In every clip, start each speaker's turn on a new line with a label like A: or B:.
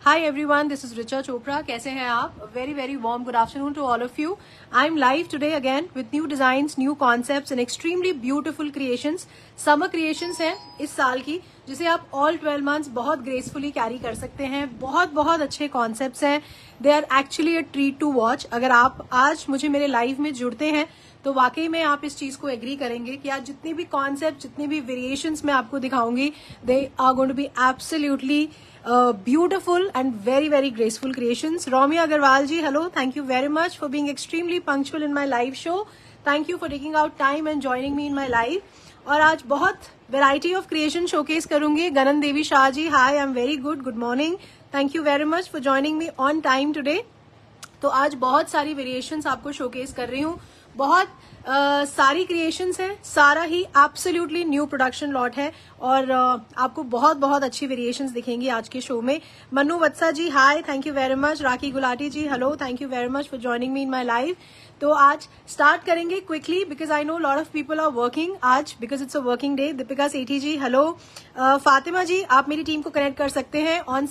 A: Hi everyone, this is Richa Chopra. कैसे हैं आप? A very very warm good afternoon to all of you. I'm live today again with new designs, new concepts and extremely beautiful creations. Summer creations हैं इस साल की, जिसे आप all 12 months बहुत gracefully carry कर सकते हैं. बहुत अच्छे concepts हैं. They are actually a treat to watch. अगर आप आज मुझे मेरे live में जुड़ते हैं तो वाकई में आप इस चीज को एग्री करेंगे कि आज जितनी भी कॉन्सेप्ट, जितनी भी वेरिएशंस मैं आपको दिखाऊंगी, they are going to be absolutely beautiful and very graceful creations. Romy Agarwal ji, hello. Thank you very much for being extremely punctual in my live show. Thank you for taking out time and joining me in my live. और आज बहुत variety of creation showcase करूंगी. गगन देवी Shah ji, hi, I'm very good. Good morning. Thank you very much for joining me on time today. तो आज बहुत सारी variations आपको showcase कर रही हूँ. बहुत सारी क्रिएशंस हैं, सारा ही एब्सोल्युटली न्यू प्रोडक्शन लॉट है और आपको बहुत अच्छी वेरिएशंस दिखेंगी आज के शो में. Manu Vatsa ji, hi, thank you very much. Rakhi Gulati ji, hello, thank you very much for joining me in my live. तो आज स्टार्ट करेंगे quickly because I know lot of people are working आज बिकॉज it's a working day. Deepika Sethi ji, hello. Fatima ji, आप मेरी team को connect कर सकते हैं ऑन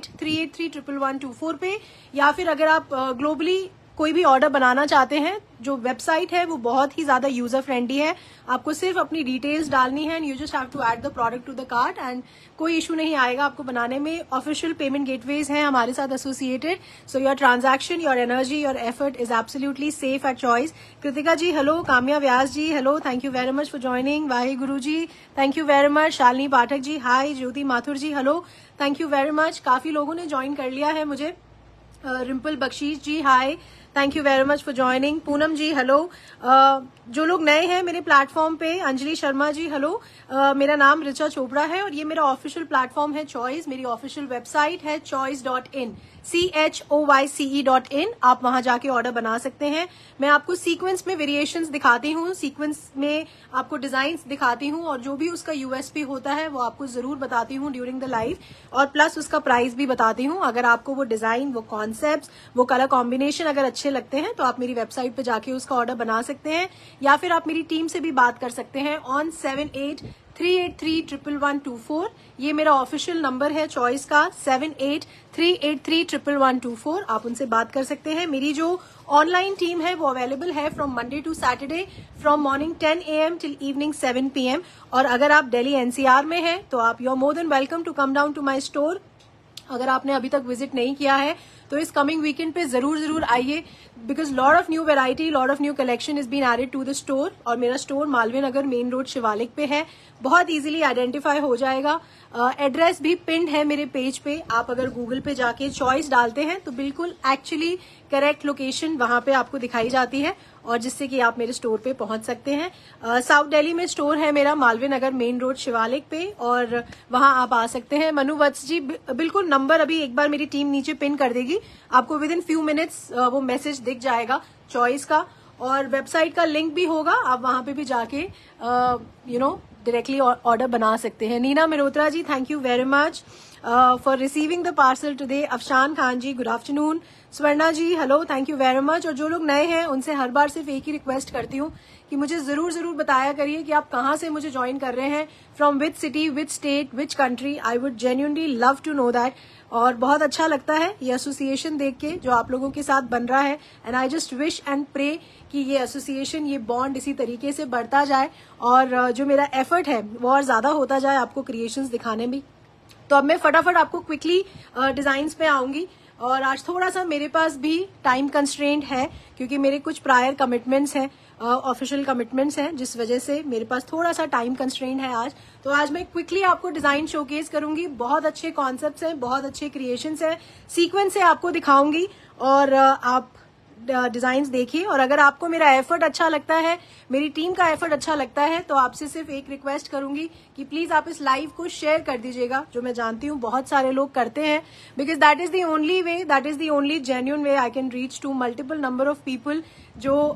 A: 7838311124 पे, या फिर अगर आप ग्लोबली कोई भी ऑर्डर बनाना चाहते हैं, जो वेबसाइट है वो बहुत ही ज्यादा यूजर फ्रेंडली है. आपको सिर्फ अपनी डिटेल्स डालनी है and you just have to add the product to the cart and कोई इशू नहीं आएगा आपको बनाने में. ऑफिशियल पेमेंट गेटवेज हैं हमारे साथ associated, so your transaction, your energy, your effort is absolutely safe at Choice. Kritika ji, hello. Kamya Vyas ji, hello, thank you very much for joining. Wahe Guru ji, thank you very much. Shalini Pathak ji, hi. Jyoti Mathur ji, hello, thank you very much. काफी लोगों ने join कर लिया है मुझे. Rimpal Bakhshish ji, hi, thank you very much for joining. Poonam ji, hello. जो लोग नए हैं मेरे प्लेटफॉर्म पे, अंजलि शर्मा जी, हेलो. मेरा नाम रिचा चोपड़ा है और ये मेरा ऑफिशियल प्लेटफॉर्म है चॉइस. मेरी ऑफिशियल वेबसाइट है choice.in, CHOYCE.in. आप वहां जाके ऑर्डर बना सकते हैं. मैं आपको सीक्वेंस में वेरिएशंस दिखाती हूँ, सीक्वेंस में आपको डिजाइन्स दिखाती हूँ और जो भी उसका यूएसपी होता है वो आपको जरूर बताती हूँ ड्यूरिंग द लाइव, और प्लस उसका प्राइस भी बताती हूँ. अगर आपको वो डिजाइन, वो कॉन्सेप्ट, वो कलर कॉम्बिनेशन अगर अच्छे लगते हैं तो आप मेरी वेबसाइट पे जाके उसका ऑर्डर बना सकते हैं, या फिर आप मेरी टीम से भी बात कर सकते हैं ऑन 7838311124. ये मेरा ऑफिशियल नंबर है चॉइस का, 7838311124. आप उनसे बात कर सकते हैं. मेरी जो ऑनलाइन टीम है वो अवेलेबल है from Monday to Saturday from morning 10 AM till evening 7 PM. और अगर आप दिल्ली NCR में हैं तो आप you are more than welcome to come down to my store. अगर आपने अभी तक विजिट नहीं किया है तो इस कमिंग वीकेंड पे जरूर आइए because lot of new variety, lot of new collection is been added to the store. और मेरा store Malviya Nagar main road Shivalik पे है, बहुत इजीली आइडेंटिफाई हो जाएगा. एड्रेस भी पिन्ड है मेरे पेज पे. आप अगर गूगल पे जाके चॉइस डालते हैं तो बिल्कुल एक्चुअली करेक्ट लोकेशन वहां पे आपको दिखाई जाती है और जिससे कि आप मेरे स्टोर पे पहुंच सकते हैं. साउथ दिल्ली में स्टोर है मेरा मालवीय नगर मेन रोड शिवालिक पे और वहां आप आ सकते हैं. मनु वत्स जी, बिल्कुल नंबर अभी एक बार मेरी टीम नीचे पिन कर देगी, आपको विद इन फ्यू मिनट्स वो मैसेज दिख जाएगा चॉइस का, और वेबसाइट का लिंक भी होगा. आप वहां पे भी जाके डायरेक्टली ऑर्डर बना सकते हैं. Neena Mehrotra ji, thank you very much for receiving the parcel today. Afshan Khan ji, good afternoon. Swarna ji, hello, thank you very much. और जो लोग नए हैं उनसे हर बार सिर्फ एक ही रिक्वेस्ट करती हूँ कि मुझे जरूर बताया करिए कि आप कहाँ से मुझे ज्वाइन कर रहे हैं, from which city, which state, which country. I would genuinely love to know that. और बहुत अच्छा लगता है ये एसोसिएशन देख के जो आप लोगों के साथ बन रहा है, and I just wish and pray कि ये एसोसिएशन, ये बॉन्ड इसी तरीके से बढ़ता जाए और जो मेरा एफर्ट है वो और ज्यादा होता जाए आपको क्रिएशंस दिखाने में. तो अब मैं फटाफट आपको क्विकली डिजाइन्स पे आऊंगी और आज थोड़ा सा मेरे पास भी टाइम कंस्ट्रेंट है क्योंकि मेरे कुछ प्रायर कमिटमेंट्स हैं, ऑफिशियल कमिटमेंट्स हैं, जिस वजह से मेरे पास थोड़ा सा टाइम कंस्ट्रेंट है आज. तो आज मैं क्विकली आपको डिजाइन शोकेस करूंगी. बहुत अच्छे कॉन्सेप्ट्स हैं, बहुत अच्छे क्रिएशंस हैं, सीक्वेंस से आपको दिखाऊंगी और आप डिजाइन्स देखिए. और अगर आपको मेरा एफर्ट अच्छा लगता है, मेरी टीम का एफर्ट अच्छा लगता है, तो आपसे सिर्फ एक रिक्वेस्ट करूंगी कि प्लीज आप इस लाइव को शेयर कर दीजिएगा, जो मैं जानती हूँ बहुत सारे लोग करते हैं, because that is the only way, that is the only genuine way I can reach to multiple number of people जो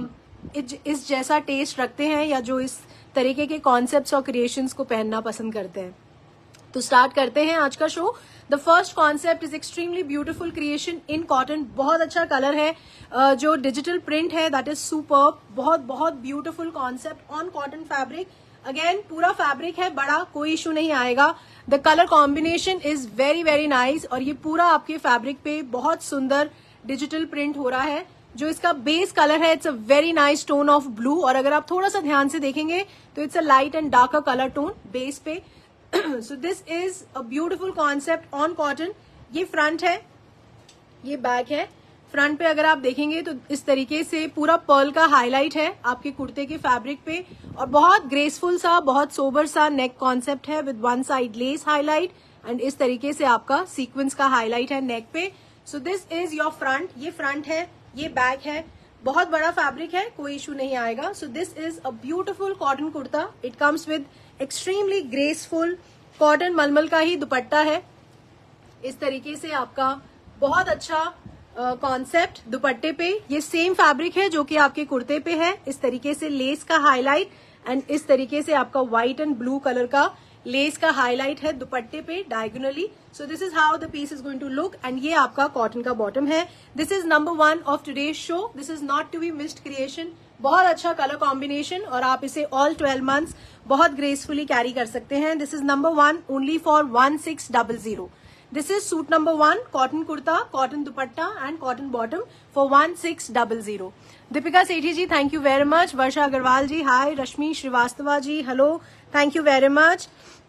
A: इस जैसा टेस्ट रखते हैं या जो इस तरीके के कॉन्सेप्ट्स और क्रिएशंस को पहनना पसंद करते हैं. तो स्टार्ट करते हैं आज का show. The first concept is extremely beautiful creation in cotton. बहुत अच्छा कलर है, जो डिजिटल प्रिंट है दैट इज सुपर्ब. बहुत beautiful concept on cotton fabric. Again पूरा फैब्रिक है बड़ा, कोई इशू नहीं आएगा। The colour combination is very very nice और ये पूरा आपके फैब्रिक पे बहुत सुंदर डिजिटल प्रिंट हो रहा है। जो इसका बेस कलर है it's a very nice tone of blue, और अगर आप थोड़ा सा ध्यान से देखेंगे तो it's a light and darker colour tone base पे। So this is a beautiful concept on cotton. ये फ्रंट है, ये बैक है। फ्रंट पे अगर आप देखेंगे तो इस तरीके से पूरा पर्ल का हाईलाइट है आपके कुर्ते के फैब्रिक पे, और बहुत ग्रेसफुल सा, बहुत सोबर सा नेक कॉन्सेप्ट है with one side lace highlight, and इस तरीके से आपका सीक्वेंस का हाईलाइट है नेक पे। So this is your front. ये फ्रंट है, ये बैक है, बहुत बड़ा फैब्रिक है, कोई इशू नहीं आएगा। So this is a beautiful cotton kurta. It comes with extremely graceful cotton मलमल का ही दुपट्टा है। इस तरीके से आपका बहुत अच्छा कॉन्सेप्ट दुपट्टे पे। ये सेम फैब्रिक है जो कि आपके कुर्ते पे है। इस तरीके से लेस का हाईलाइट एंड इस तरीके से आपका व्हाइट एंड ब्लू कलर का लेस का हाईलाइट है दुपट्टे पे diagonally. So this is how the piece is going to look, and ये आपका कॉटन का बॉटम है। This is number 1 of today's show. This is not to be missed creation. बहुत अच्छा कलर कॉम्बिनेशन और आप इसे ऑल 12 मंथ्स बहुत ग्रेसफुली कैरी कर सकते हैं। This is number 1 only for 1600। This is suit number 1, cotton kurta, cotton dupatta and cotton bottom for 1600. Deepika Sethi ji, thank you very much. Varsha Agarwal ji, hi. Rashmi Srivastava ji, hello. Thank you very much.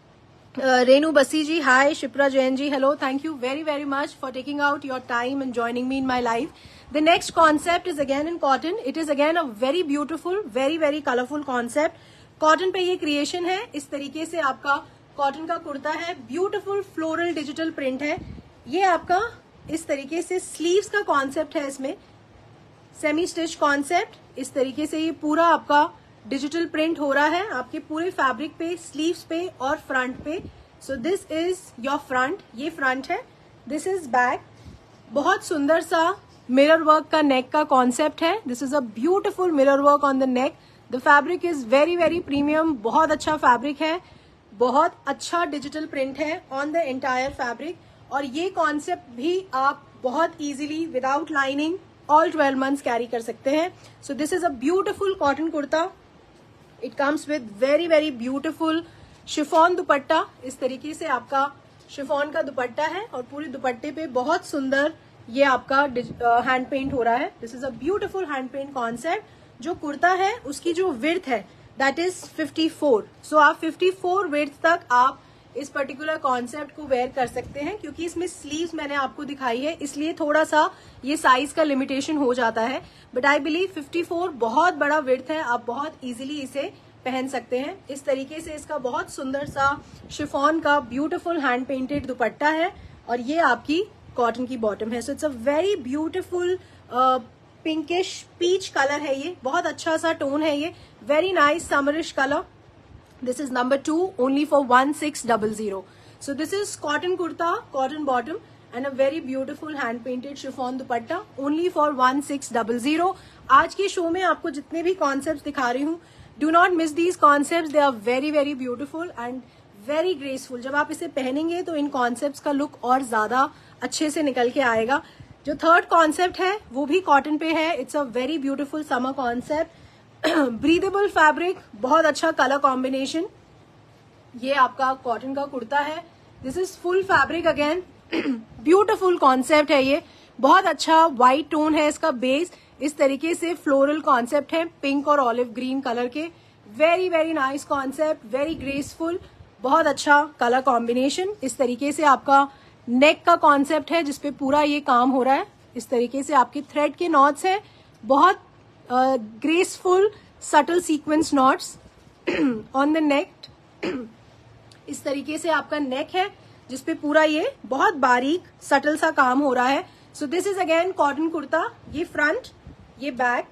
A: Renu Basi ji, hi. Shipra Jain ji, hello. Thank you very very much for taking out your time and joining me in my live. The next concept is again in cotton. It is again a very beautiful, very very colorful concept. Cotton पे ये creation है। इस तरीके से आपका cotton का कुर्ता है, beautiful floral digital print है। ये आपका इस तरीके से स्लीव्स का कॉन्सेप्ट है, इसमें सेमी स्टिच कॉन्सेप्ट। इस तरीके से ये पूरा आपका डिजिटल प्रिंट हो रहा है आपके पूरे फैब्रिक पे, स्लीव्स पे और फ्रंट पे। So this is your front. ये फ्रंट है, दिस इज बैक। बहुत सुंदर सा मिरर वर्क का नेक का कॉन्सेप्ट है। This is a beautiful mirror work on the neck. The fabric is very very premium, बहुत अच्छा फैब्रिक है, बहुत अच्छा डिजिटल प्रिंट है ऑन द एंटायर फैब्रिक। और ये कॉन्सेप्ट भी आप बहुत easily without lining all 12 months carry कर सकते हैं। So this is a beautiful cotton kurta. It comes with very very beautiful chiffon dupatta. इस तरीके से आपका शिफॉन का दुपट्टा है और पूरे दुपट्टे पे बहुत सुंदर ये आपका हैंड पेंट हो रहा है। This is a beautiful hand paint concept. जो कुर्ता है उसकी जो विड्थ है दैट इज 54। सो आप 54 विड्थ तक आप इस पर्टिकुलर कॉन्सेप्ट को वेयर कर सकते हैं। क्योंकि इसमें स्लीव्स मैंने आपको दिखाई है इसलिए थोड़ा सा ये साइज का लिमिटेशन हो जाता है, बट आई बिलीव 54 बहुत बड़ा विड्थ है, आप बहुत इजीली इसे पहन सकते हैं। इस तरीके से इसका बहुत सुंदर सा शिफॉन का ब्यूटीफुल हैंड पेंटेड दुपट्टा है और ये आपकी कॉटन की बॉटम है। So it's a very beautiful pinkish peach colour है। ये बहुत अच्छा सा टोन है, ये very nice summerish colour. This is number 2 only for 1600। So this is cotton kurta, cotton bottom and a very beautiful hand painted chiffon dupatta only for 1600। आज के show में आपको जितने भी कॉन्सेप्ट दिखा रही हूँ, do not miss these concept. They are very very beautiful and very graceful. जब आप इसे पहनेंगे तो इन कॉन्सेप्ट्स का लुक और ज्यादा अच्छे से निकल के आएगा। जो थर्ड कॉन्सेप्ट है वो भी कॉटन पे है। It's a very beautiful summer concept, breathable fabric, बहुत अच्छा कलर कॉम्बिनेशन। ये आपका कॉटन का कुर्ता है। This is full fabric again, beautiful concept है। ये बहुत अच्छा व्हाइट टोन है इसका बेस। इस तरीके से फ्लोरल कॉन्सेप्ट है पिंक और ऑलिव ग्रीन कलर के। Very very nice concept, very graceful, बहुत अच्छा कलर कॉम्बिनेशन। इस तरीके से आपका नेक का कॉन्सेप्ट है जिसपे पूरा ये काम हो रहा है। इस तरीके से आपके थ्रेड के नॉट्स हैं, बहुत graceful subtle sequence knots on the neck. इस तरीके से आपका नेक है जिसपे पूरा ये बहुत बारीक सटल सा काम हो रहा है। So this is again cotton kurta. ये फ्रंट, ये बैक,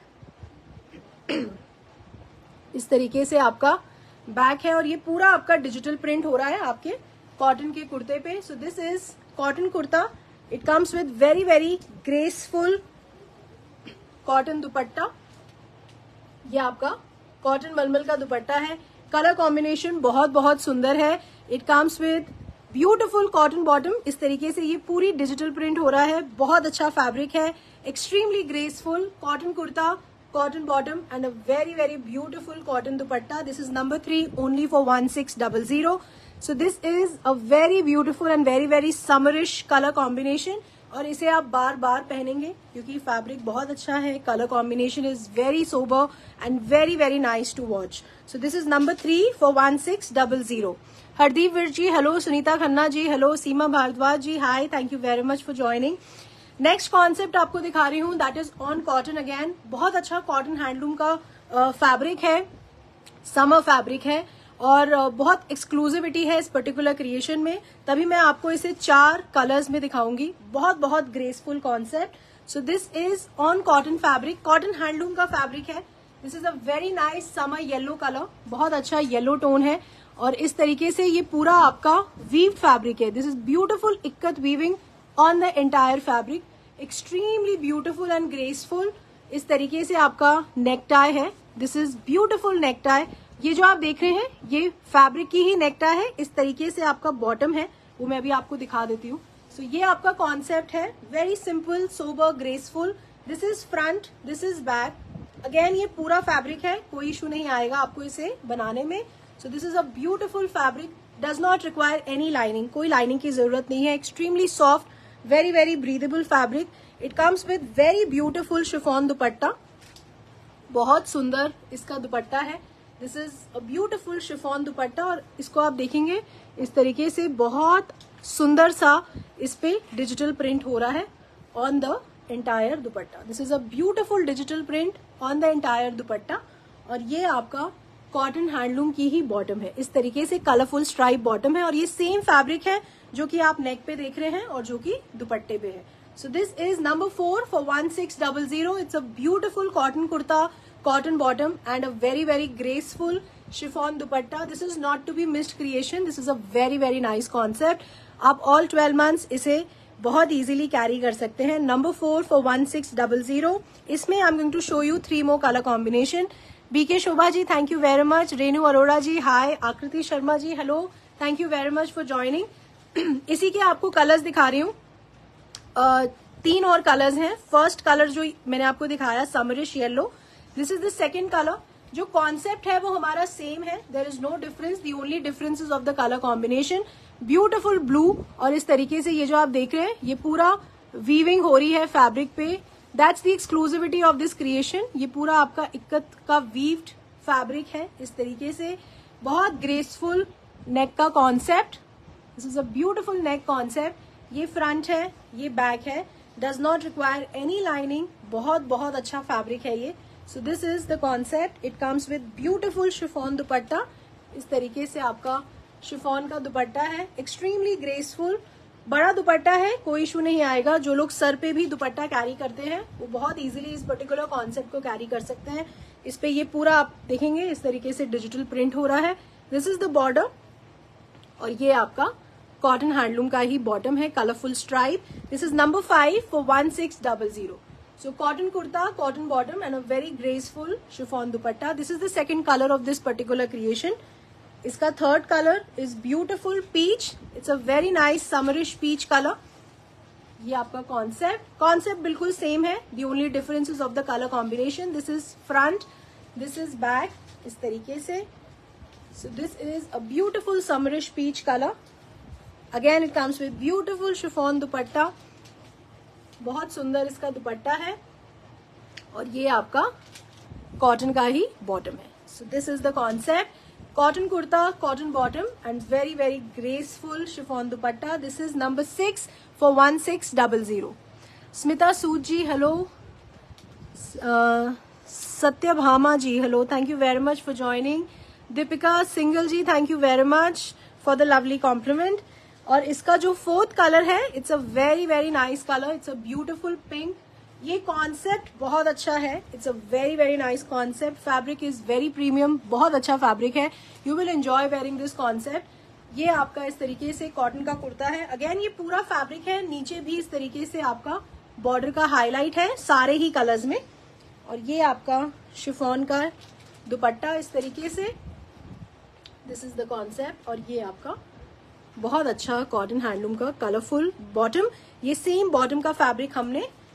A: इस तरीके से आपका बैक है और ये पूरा आपका डिजिटल प्रिंट हो रहा है आपके कॉटन के कुर्ते पे। So this is cotton kurta. It comes with very very graceful cotton dupatta. ये आपका कॉटन मलमल का दुपट्टा है। कलर कॉम्बिनेशन बहुत बहुत सुंदर है। It comes with beautiful cotton bottom. इस तरीके से ये पूरी डिजिटल प्रिंट हो रहा है, बहुत अच्छा फैब्रिक है, extremely graceful cotton kurta, cotton bottom and a very very beautiful cotton dupatta. This is number 3 only for 1600. So this is a very beautiful and very very summerish color combination और इसे आप बार बार पहनेंगे क्योंकि फैब्रिक बहुत अच्छा है. Colour combination is very sober and very very nice to watch. So this is number 3 for 1600. Hardeep Virj ji hello, Sunita Khanna ji hello, Seema Bhardwaj ji hi, thank you very much for joining. Next concept आपको दिखा रही हूँ that is on cotton again. बहुत अच्छा cotton handloom का fabric है, summer fabric है और बहुत एक्सक्लूसिविटी है इस पर्टिकुलर क्रिएशन में, तभी मैं आपको इसे 4 कलर्स में दिखाऊंगी. बहुत बहुत graceful concept. So this is on cotton fabric, cotton handloom का फैब्रिक है. This is a very nice summer yellow colour, बहुत अच्छा येलो टोन है और इस तरीके से ये पूरा आपका वीव फैब्रिक है. This is beautiful ikat weaving on the entire fabric, extremely beautiful and graceful. इस तरीके से आपका नेक टाई है. This is beautiful neck tie. ये जो आप देख रहे हैं ये फैब्रिक की ही नेक टाई है. इस तरीके से आपका बॉटम है, वो मैं अभी आपको दिखा देती हूँ. सो ये आपका कॉन्सेप्ट है, very simple sober graceful. This is front, this is back. Again ये पूरा फैब्रिक है, कोई इशू नहीं आएगा आपको इसे बनाने में. So this is a beautiful fabric, does not require any lining, कोई लाइनिंग की जरूरत नहीं है. Extremely soft, very very breathable fabric. It comes with very beautiful chiffon dupatta, बहुत सुंदर इसका दुपट्टा है. This is a beautiful chiffon dupatta और इसको आप देखेंगे इस तरीके से बहुत सुंदर सा इस पे डिजिटल प्रिंट हो रहा है on the entire dupatta. This is a beautiful digital print on the entire dupatta और ये आपका कॉटन हैंडलूम की ही बॉटम है. इस तरीके से कलरफुल स्ट्राइप बॉटम है और ये सेम फैब्रिक है जो कि आप नेक पे देख रहे हैं और जो कि दुपट्टे पे है. So this is number 4 for 1600. It's a beautiful cotton kurta, cotton bottom and a very very graceful chiffon dupatta. This is not to be missed creation. This is a very very nice concept. आप all 12 months इसे बहुत easily carry कर सकते हैं. Number 4 for 1600. इसमें I'm going to show you 3 more color combination. BK Shobha ji thank you very much, Renu Arora ji hi, Aakriti Sharma ji hello, thank you very much for joining. इसी के आपको कलर्स दिखा रही हूँ. 3 और कलर्स हैं. फर्स्ट कलर जो मैंने आपको दिखाया summerish yellow, this is the second colour. जो कॉन्सेप्ट है वो हमारा सेम है, there is no difference, the only difference is of the colour combination. Beautiful blue और इस तरीके से ये जो आप देख रहे हैं ये पूरा वीविंग हो रही है फैब्रिक पे. That's the exclusivity of this creation. ये पूरा आपका इक्कत का वीव्ड फैब्रिक है इस तरीके से. बहुत ग्रेसफुल नेक का concept. This is a beautiful neck concept. ये फ्रंट है, ये बैक है, does not require any lining. बहुत बहुत अच्छा फैब्रिक है ये. So this is the concept. It comes with beautiful chiffon दुपट्टा. इस तरीके से आपका शिफॉन का दुपट्टा है, एक्सट्रीमली ग्रेसफुल. बड़ा दुपट्टा है, कोई इशू नहीं आएगा. जो लोग सर पे भी दुपट्टा कैरी करते हैं वो बहुत इजीली इस पर्टिकुलर कॉन्सेप्ट को कैरी कर सकते हैं. इस पे ये पूरा आप देखेंगे इस तरीके से डिजिटल प्रिंट हो रहा है. दिस इज द बॉर्डर और ये आपका कॉटन हैंडलूम का ही बॉटम है, colourful stripe. This is number 5 for 1600. So cotton kurta, cotton bottom and a very graceful chiffon dupatta. This is the second color of this particular creation. इसका third color is beautiful peach. It's a very nice summerish peach color. ये आपका concept बिल्कुल same है. The only difference is of the color combination. This is front, this is back. इस तरीके से. So this is a beautiful summerish peach color. Again it comes with beautiful chiffon dupatta. बहुत सुंदर इसका दुपट्टा है और ये आपका कॉटन का ही बॉटम है. So this is the concept. Cotton kurta, cotton bottom and very very graceful chiffon dupatta. This is number 6 for 1600. Smita Sood ji hello, Satyabhama ji hello, thank you very much for joining. Deepika Singal ji thank you very much for the lovely compliment. और इसका जो 4th colour है it's a very very nice colour. It's a beautiful pink. ये concept बहुत अच्छा है. It's a very very nice concept. Fabric is very premium, बहुत अच्छा फैब्रिक है. You will enjoy wearing this concept. ये आपका इस तरीके से कॉटन का कुर्ता है. अगेन ये पूरा फैब्रिक है, नीचे भी इस तरीके से आपका बॉर्डर का हाईलाइट है सारे ही कलर्स में. और ये आपका शिफॉन का दुपट्टा इस तरीके से. This is the concept. और ये आपका बहुत अच्छा कॉटन हैंडलूम का कलरफुल बॉटम. ये सेम बॉटम का फैब्रिक हमने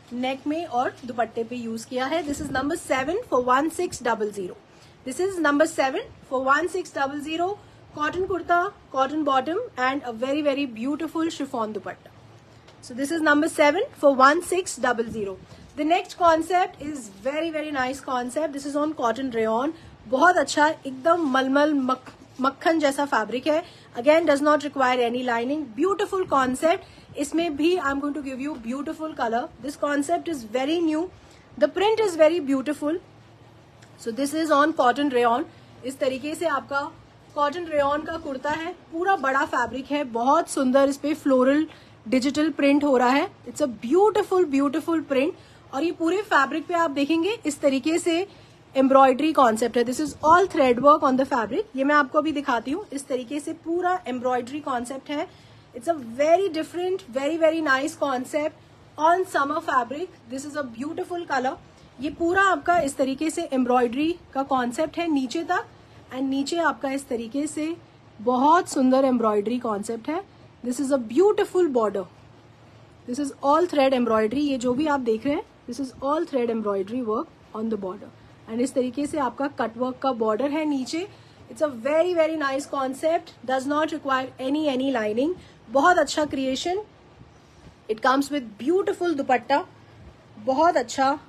A: नेक में और दुपट्टे पे यूज किया है। This is number 7 for 1600। This is number 7 for 1600। Cotton kurta, cotton bottom and a very very beautiful chiffon dupatta. So this is number 7 for 1600. The next concept is very very nice concept. This is on cotton rayon. बहुत अच्छा, एकदम मलमल मक्खन जैसा fabric है. Again does not require any lining. Beautiful concept. इसमें भी I'm going to give you beautiful color. This concept is very new. The print is very beautiful. So this is on cotton rayon. इस तरीके से आपका cotton rayon का कुर्ता है. पूरा बड़ा फैब्रिक है, बहुत सुंदर. इस पे फ्लोरल डिजिटल प्रिंट हो रहा है. It's a beautiful beautiful print. और ये पूरे फैब्रिक पे आप देखेंगे इस तरीके से एम्ब्रॉयडरी कॉन्सेप्ट है. This is all thread work on the fabric. ये मैं आपको अभी दिखाती हूँ. इस तरीके से पूरा एम्ब्रॉयडरी कॉन्सेप्ट है. It's a very different, very very nice concept on summer fabric. This is a beautiful colour. ये पूरा आपका इस तरीके से एम्ब्रॉयडरी का कॉन्सेप्ट है नीचे तक. एंड नीचे आपका इस तरीके से बहुत सुंदर एम्ब्रॉयडरी कॉन्सेप्ट है. This is a beautiful border. This is all thread embroidery. ये जो भी आप देख रहे हैं, this is all thread embroidery work on the border. And इस तरीके से आपका कट वर्क का बॉर्डर है नीचे. It's a very very nice concept. Does not require any lining. बहुत अच्छा creation. It comes with beautiful dupatta. बहुत अच्छा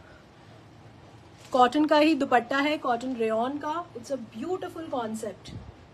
A: कॉटन का ही दुपट्टा है, कॉटन रेयन का. It's a beautiful concept.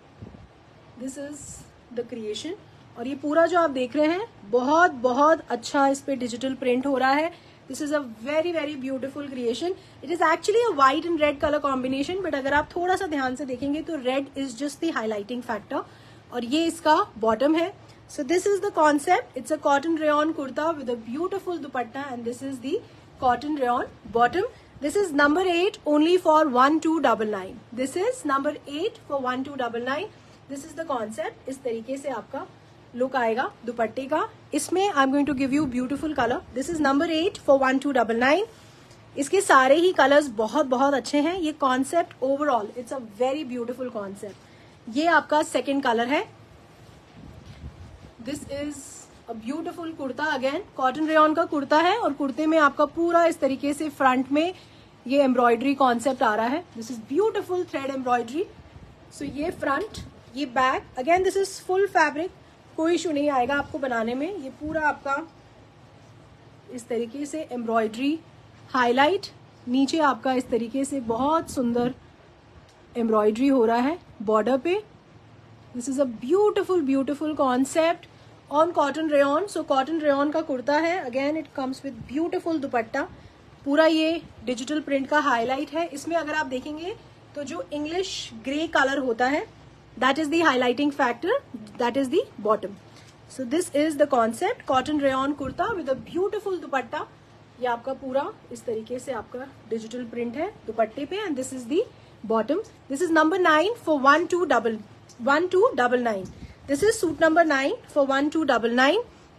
A: This is the creation. और ये पूरा जो आप देख रहे हैं, बहुत बहुत अच्छा इस पे डिजिटल प्रिंट हो रहा है. This is a very very beautiful creation. It is actually a white and red colour combination, but अगर आप थोड़ा सा ध्यान से देखेंगे तो red is just the highlighting factor. और ये इसका बॉटम है. So this is the concept. It's a cotton rayon kurta with a beautiful dupatta and this is the cotton rayon bottom. This is number 8 only for 1299. This is number 8 for 1299. This is the concept. इस तरीके से आपका look आएगा दुपट्टे का. इसमें I'm going to give you beautiful color. This is number 8 for 1299. इसके सारे ही कलर्स बहुत बहुत अच्छे हैं. ये concept overall it's a very beautiful concept. ये आपका सेकेंड कलर है. This is a beautiful kurta. Again cotton rayon का कुर्ता है और कुर्ते में आपका पूरा इस तरीके से फ्रंट में ये एम्ब्रॉयडरी कॉन्सेप्ट आ रहा है. This is beautiful thread embroidery. So ये फ्रंट, ये back. Again this is full fabric. कोई इशू नहीं आएगा आपको बनाने में. ये पूरा आपका इस तरीके से एम्ब्रॉयडरी हाईलाइट. नीचे आपका इस तरीके से बहुत सुंदर एम्ब्रॉयडरी हो रहा है बॉर्डर पे. This is a beautiful beautiful concept on cotton rayon. So cotton rayon का कुर्ता है. Again it comes with beautiful dupatta. पूरा ये डिजिटल प्रिंट का हाईलाइट है. इसमें अगर आप देखेंगे तो जो इंग्लिश ग्रे कलर होता है, that is the highlighting factor. That is the bottom. So this is the concept. Cotton rayon kurta with a beautiful dupatta. ये आपका पूरा इस तरीके से आपका डिजिटल प्रिंट है दुपट्टे पे. And this is the bottom. This is number 9 for 1299. This is suit number 9 for 1299.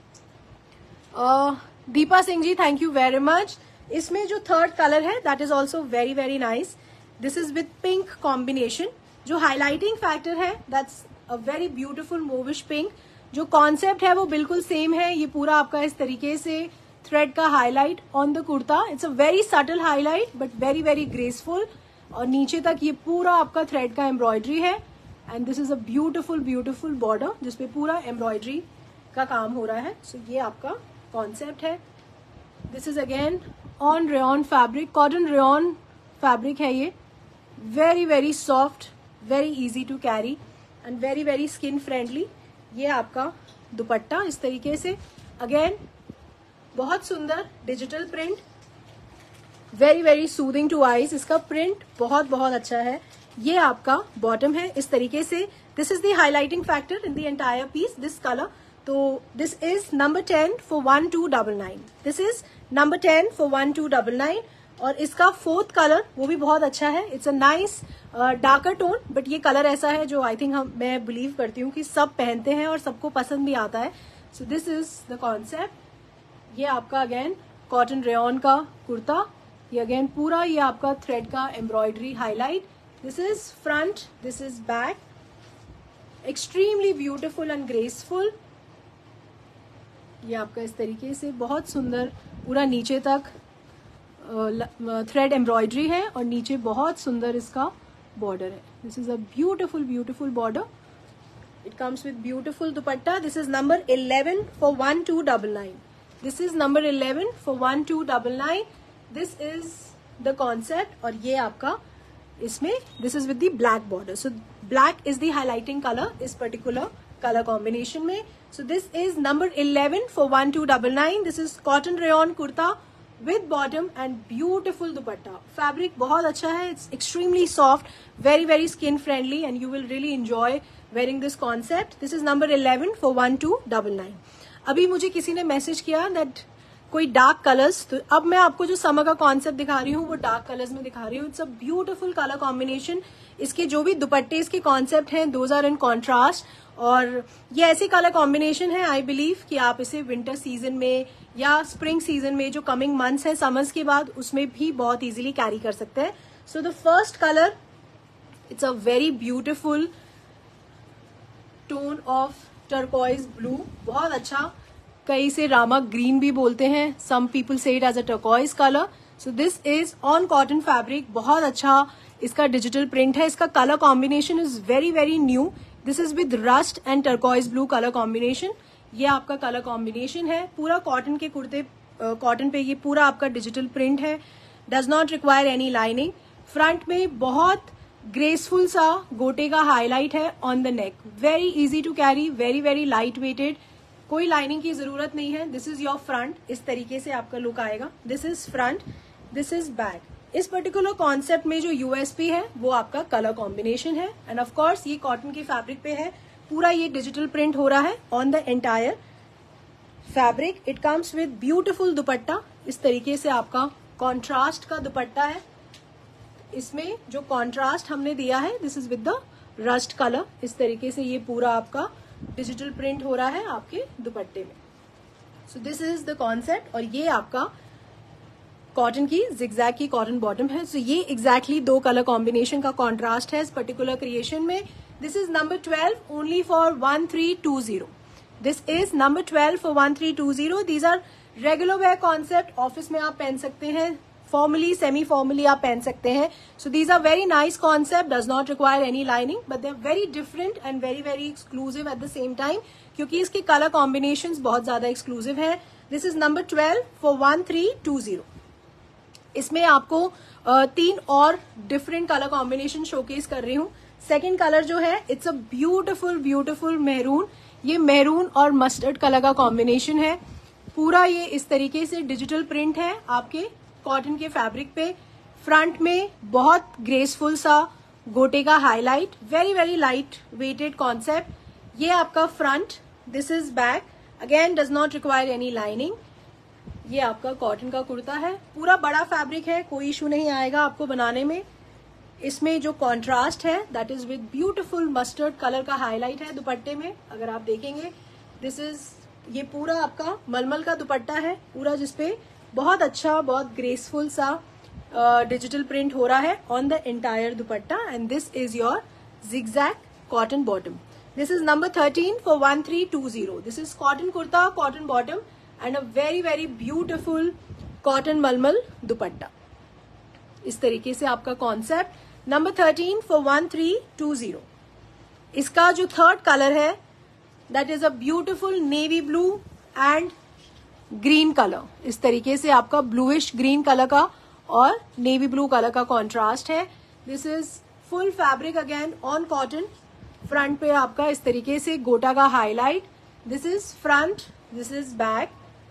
A: Deepa Singh ji, thank you very much. इसमें जो थर्ड कलर है that is also very very nice. This is with pink combination. जो highlighting factor है that's a very beautiful mauvish pink. जो concept है वो बिल्कुल same है. ये पूरा आपका इस तरीके से थ्रेड का highlight on the kurta. It's a very subtle highlight but very very graceful. और नीचे तक ये पूरा आपका थ्रेड का एम्ब्रॉयडरी है. And this is a beautiful beautiful border जिसपे पूरा एम्ब्रॉयडरी का काम हो रहा है. सो ये आपका कॉन्सेप्ट है. This is again on rayon fabric. Cotton rayon fabric है ये. Very very soft, very easy to carry and very very skin friendly. ये आपका दुपट्टा इस तरीके से. अगेन बहुत सुंदर digital print. Very very soothing to eyes. इसका प्रिंट बहुत बहुत अच्छा है. ये आपका बॉटम है इस तरीके से. This is the highlighting factor in the entire piece, this colour. तो this is number 10 for 1299. This is number 10 for 1299. और इसका फोर्थ कलर वो भी बहुत अच्छा है. It's a nice darker tone, but ये कलर ऐसा है जो आई थिंक मैं बिलीव करती हूँ कि सब पहनते हैं और सबको पसंद भी आता है. So this is the concept. ये आपका अगेन कॉटन रेयन का कुर्ता. ये अगेन पूरा ये आपका थ्रेड का embroidery highlight. This is front, this is back. Extremely beautiful and graceful. ये आपका इस तरीके से बहुत सुंदर पूरा नीचे तक थ्रेड एम्ब्रॉयडरी है और नीचे बहुत सुंदर इसका बॉर्डर है. This is a beautiful beautiful border. It comes with beautiful dupatta. This is number 11 for 1299. This is number 11 for 1299. This is the concept. और ये आपका इसमें this is with the black border. So black is the highlighting colour इस particular colour combination में. So this is number 11 for 1299. This is cotton rayon kurta with bottom and beautiful dupatta. Fabric बहुत अच्छा है. It's extremely soft, very very skin friendly, and you will really enjoy wearing this concept. This is number 11 for 1299. अभी मुझे किसी ने message किया that कोई dark colours, तो अब मैं आपको जो समर का कॉन्सेप्ट दिखा रही हूँ वो डार्क कलर्स में दिखा रही हूँ. It's a beautiful colour combination. इसके जो भी दुपट्टे इसके कॉन्सेप्ट हैं दोज आर इन कॉन्ट्रास्ट. और ये ऐसी कलर कॉम्बिनेशन है आई बिलीव कि आप इसे विंटर सीजन में या स्प्रिंग सीजन में जो कमिंग मंथ्स है समर्स के बाद उसमें भी बहुत इजीली कैरी कर सकते हैं. So the first colour, it's a very beautiful tone of turquoise blue. बहुत अच्छा. कई से रामा ग्रीन भी बोलते हैं. Some people say it as a turquoise colour. So this is on cotton fabric. बहुत अच्छा इसका डिजिटल प्रिंट है. इसका colour combination is very very new. This is with rust and turquoise blue colour combination. ये आपका colour combination है. पूरा cotton के कुर्ते, कॉटन पे ये पूरा आपका डिजिटल प्रिंट है. Does not require any lining. Front में बहुत ग्रेसफुल सा गोटे का हाईलाइट है on the neck. Very easy to carry, very very light weighted. कोई लाइनिंग की जरूरत नहीं है. This is your front. इस तरीके से आपका लुक आएगा. This is front, this is back. इस पर्टिकुलर कॉन्सेप्ट में जो यूएसपी है वो आपका कलर कॉम्बिनेशन है. एंड ऑफ कोर्स ये कॉटन के फैब्रिक पे है. पूरा ये डिजिटल प्रिंट हो रहा है on the entire fabric. It comes with beautiful dupatta. इस तरीके से आपका कॉन्ट्रास्ट का दुपट्टा है. इसमें जो कॉन्ट्रास्ट हमने दिया है this is with the rust colour. इस तरीके से ये पूरा आपका डिजिटल प्रिंट हो रहा है आपके दुपट्टे में. So this is the concept. और ये आपका कॉटन की जिगजैग की कॉटन बॉटम है. सो ये एग्जैक्टली दो कलर कॉम्बिनेशन का कॉन्ट्रास्ट है इस पर्टिकुलर क्रिएशन में. This is number 12 only for 1320. This is number 12 for 1320. These are regular wear concept. Office में आप पहन सकते हैं, फॉर्मली सेमी फॉर्मली आप पहन सकते हैं. So these are very nice concept. Does not require any lining but they are very different and very very exclusive at the same time, क्योंकि इसके कलर कॉम्बिनेशन बहुत ज्यादा एक्सक्लूसिव है. This is number 12 for 1320. इसमें आपको 3 और different colour combination showcase कर रही हूँ. सेकेंड कलर जो है it's a beautiful beautiful maroon. ये मेहरून और मस्टर्ड कलर का कॉम्बिनेशन है. पूरा ये इस तरीके से डिजिटल प्रिंट है आपके कॉटन के फैब्रिक पे. फ्रंट में बहुत ग्रेसफुल सा गोटे का highlight. Very very light weighted concept. ये आपका front. This is back. Again does not require any lining. ये आपका कॉटन का कुर्ता है. पूरा बड़ा फैब्रिक है, कोई इशू नहीं आएगा आपको बनाने में. इसमें जो कॉन्ट्रास्ट है that is with beautiful mustard colour का हाईलाइट है दुपट्टे में. अगर आप देखेंगे दिस इज, ये पूरा आपका मलमल का दुपट्टा है पूरा, जिसपे बहुत अच्छा बहुत ग्रेसफुल सा डिजिटल प्रिंट हो रहा है on the entire dupatta. And this is your zigzag cotton bottom. This is number 13 for 1320. This is cotton kurta, cotton bottom and a very very beautiful cotton mulmul dupatta. इस तरीके से आपका कॉन्सेप्ट. Number 13 for 1320. इसका जो थर्ड कलर है that is a beautiful navy blue and green colour. इस तरीके से आपका ब्लूइश ग्रीन कलर का और नेवी ब्लू कलर का कॉन्ट्रास्ट है. This is full fabric again on cotton. Front पे आपका इस तरीके से गोटा का highlight. This is front, this is back.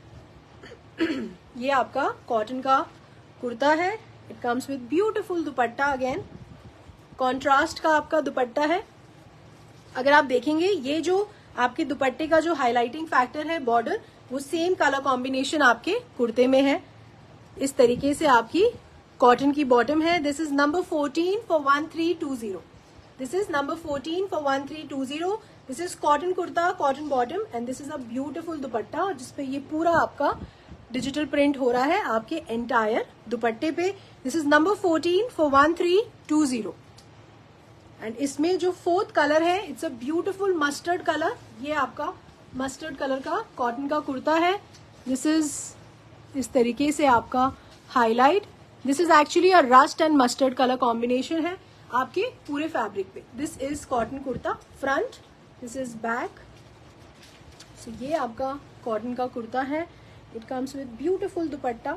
A: ये आपका कॉटन का कुर्ता है. It comes with beautiful dupatta. Again contrast का आपका दुपट्टा है. अगर आप देखेंगे ये जो आपके दुपट्टे का जो हाईलाइटिंग फैक्टर है बॉर्डर, वो सेम कलर कॉम्बिनेशन आपके कुर्ते में है. इस तरीके से आपकी कॉटन की बॉटम है. This is number 14 for 1320. This is number 14 for 1320. This is cotton kurta, cotton bottom and this is a beautiful dupatta जिसपे ये पूरा आपका डिजिटल प्रिंट हो रहा है आपके एंटायर दुपट्टे पे. This is number 14 for 1320. And इसमें जो फोर्थ कलर है it's a beautiful mustard colour. ये आपका मस्टर्ड कलर का कॉटन का कुर्ता है. दिस इज इस तरीके से आपका highlight. This is actually a rust and mustard colour combination है आपके पूरे फैब्रिक पे। This is cotton kurta front, this is back. So ये आपका कॉटन का कुर्ता है। It comes with beautiful dupatta.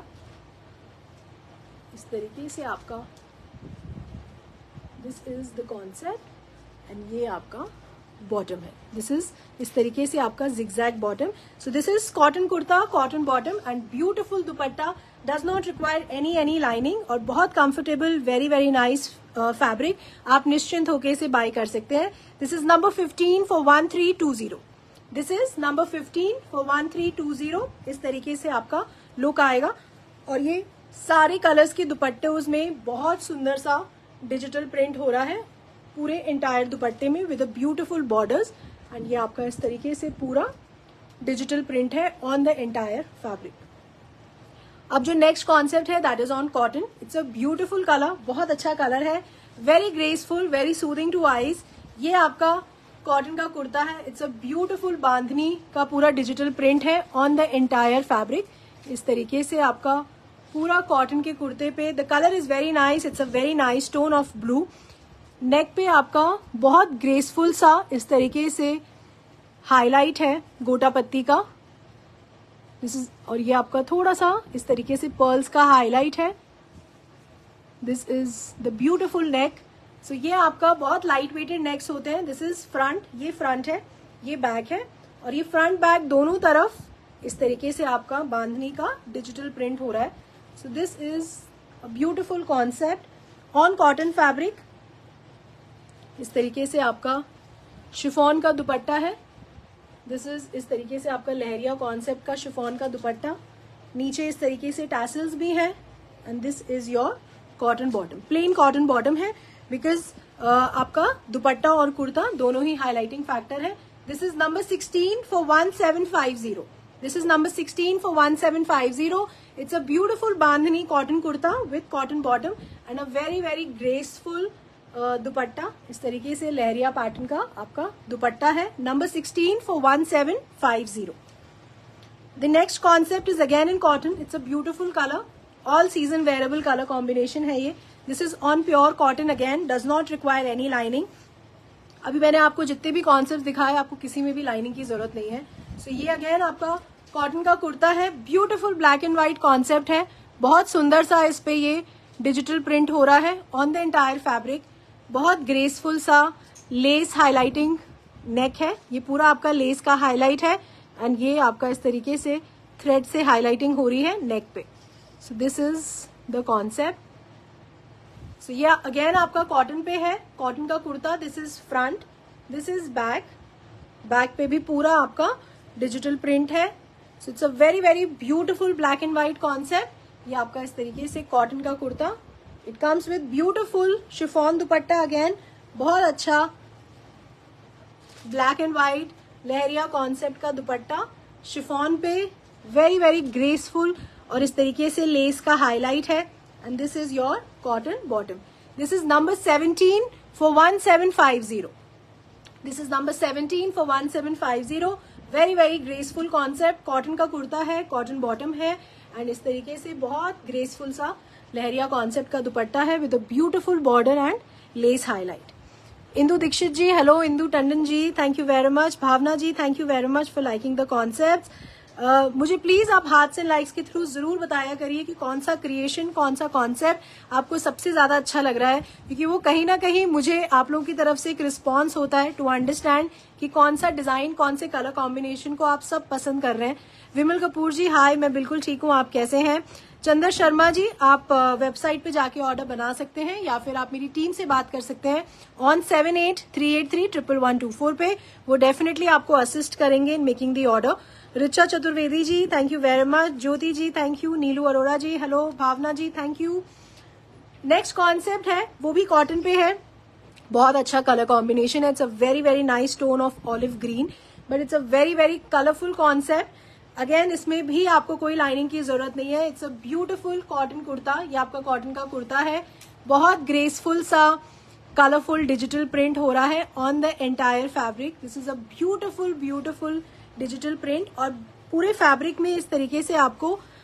A: इस तरीके से आपका this is the concept and ये आपका बॉटम है। दिस इज इस तरीके से आपका zigzag bottom. So this is cotton kurta, cotton bottom and beautiful dupatta. Does not require any lining और बहुत comfortable, very very nice fabric. आप निश्चिंत होके इसे बाय कर सकते हैं। This is number 15 for 1320। This is number 15 for 1320। इस तरीके से आपका लुक आएगा और ये सारे कलर्स के दुपट्टे उसमें बहुत सुंदर सा डिजिटल प्रिंट हो रहा है पूरे एंटायर दुपट्टे में with a beautiful borders and ये आपका इस तरीके से पूरा डिजिटल प्रिंट है ऑन द एंटायर फैब्रिक। अब जो नेक्स्ट कॉन्सेप्ट है that is on cotton. It's a beautiful colour, बहुत अच्छा कलर है, very graceful, very soothing to eyes. ये आपका कॉटन का कुर्ता है। इट्स अ ब्यूटिफुल बांधनी का पूरा डिजिटल प्रिंट है ऑन द एंटायर फैब्रिक। इस तरीके से आपका पूरा कॉटन के कुर्ते पे the colour is very nice. It's a very nice tone of blue. Neck पे आपका बहुत ग्रेसफुल सा इस तरीके से हाईलाइट है गोटा पत्ती का। दिस इज और ये आपका थोड़ा सा इस तरीके से पर्ल्स का हाईलाइट है। This is the beautiful neck. So ये आपका बहुत लाइट वेटेड नेक्स होते हैं। दिस इज फ्रंट, ये फ्रंट है, ये बैक है और ये फ्रंट बैक दोनों तरफ इस तरीके से आपका बांधनी का डिजिटल प्रिंट हो रहा है। So this is a beautiful concept on cotton fabric. इस तरीके से आपका शिफॉन का दुपट्टा है। दिस इज इस तरीके से आपका लहरिया कॉन्सेप्ट का शिफॉन का दुपट्टा। नीचे इस तरीके से टैसल्स भी हैं and this is your cotton bottom. Plain cotton bottom है बिकॉज आपका दुपट्टा और कुर्ता दोनों ही हाईलाइटिंग फैक्टर है। This is number 16 for 1750। This is number 16 for 1750। It's a beautiful bandhani cotton kurta with cotton bottom and a very very graceful dupatta. इस तरीके से leheriya pattern का आपका दुपट्टा है। Number 16 for 1750। The next concept is again in cotton. It's a beautiful colour, all season wearable colour combination है ये। This is on pure cotton, again does not require any lining. अभी मैंने आपको जितने भी कॉन्सेप्ट दिखाए आपको किसी में भी लाइनिंग की जरूरत नहीं है। सो ये अगेन आपका कॉटन का कुर्ता है। Beautiful black and white concept है, बहुत सुंदर सा इस पे ये डिजिटल प्रिंट हो रहा है ऑन द एंटायर फैब्रिक। बहुत ग्रेसफुल सा लेस हाईलाइटिंग नेक है। ये पूरा आपका लेस का हाईलाइट है एंड ये आपका इस तरीके से थ्रेड से हाईलाइटिंग हो रही है नेक पे। So this is the concept. So ये अगेन आपका कॉटन पे है, कॉटन का kurta. This is front, this is back. Back पे भी पूरा आपका डिजिटल प्रिंट है। So it's a very very beautiful black and white concept. ये आपका इस तरीके से कॉटन का kurta. It comes with beautiful chiffon dupatta, again बहुत अच्छा black and white leheriya concept का दुपट्टा शिफॉन पे, वेरी वेरी ग्रेसफुल और इस तरीके से लेस का हाईलाइट है and this is your cotton bottom. This is number 17 for 1750। This is number 17 for 1750। Very very graceful concept, cotton का कुर्ता है, कॉटन बॉटम है एंड इस तरीके से बहुत ग्रेसफुल सा लहरिया कॉन्सेप्ट का दुपट्टा है with a beautiful border and lace highlight. Indu Dixit ji, hello. Indu Tandon ji, thank you very much. Bhavna ji, thank you very much for liking the concepts. मुझे प्लीज आप हाथ से लाइक्स के थ्रू जरूर बताया करिए कि कौन सा क्रिएशन, कौन सा कॉन्सेप्ट आपको सबसे ज्यादा अच्छा लग रहा है, क्योंकि वो कहीं ना कहीं मुझे आप लोगों की तरफ से एक रिस्पॉन्स होता है टू अंडरस्टैंड कि कौन सा डिजाइन, कौन से कलर कॉम्बिनेशन को आप सब पसंद कर रहे हैं। विमल कपूर जी, हाय, मैं बिल्कुल ठीक हूँ, आप कैसे हैं? चंदर शर्मा जी, आप वेबसाइट पे जाके ऑर्डर बना सकते हैं या फिर आप मेरी टीम से बात कर सकते हैं ऑन 7838311124 पे। वो डेफिनेटली आपको असिस्ट करेंगे in making the order. Richa Chaturvedi ji, thank you very much. Jyoti ji, thank you. Neelu Arora ji, hello. Bhavna ji, thank you. Next concept है वो भी कॉटन पे है, बहुत अच्छा कलर कॉम्बिनेशन है। It's a very very nice tone of olive green, but it's a very very colourful concept. Again इसमें भी आपको कोई लाइनिंग की जरूरत नहीं है। It's a beautiful cotton kurta. ये आपका कॉटन का कुर्ता है, बहुत ग्रेसफुल सा कलरफुल डिजिटल प्रिंट हो रहा है on the entire fabric. This is a beautiful beautiful digital print और पूरे फैब्रिक में इस तरीके से आपको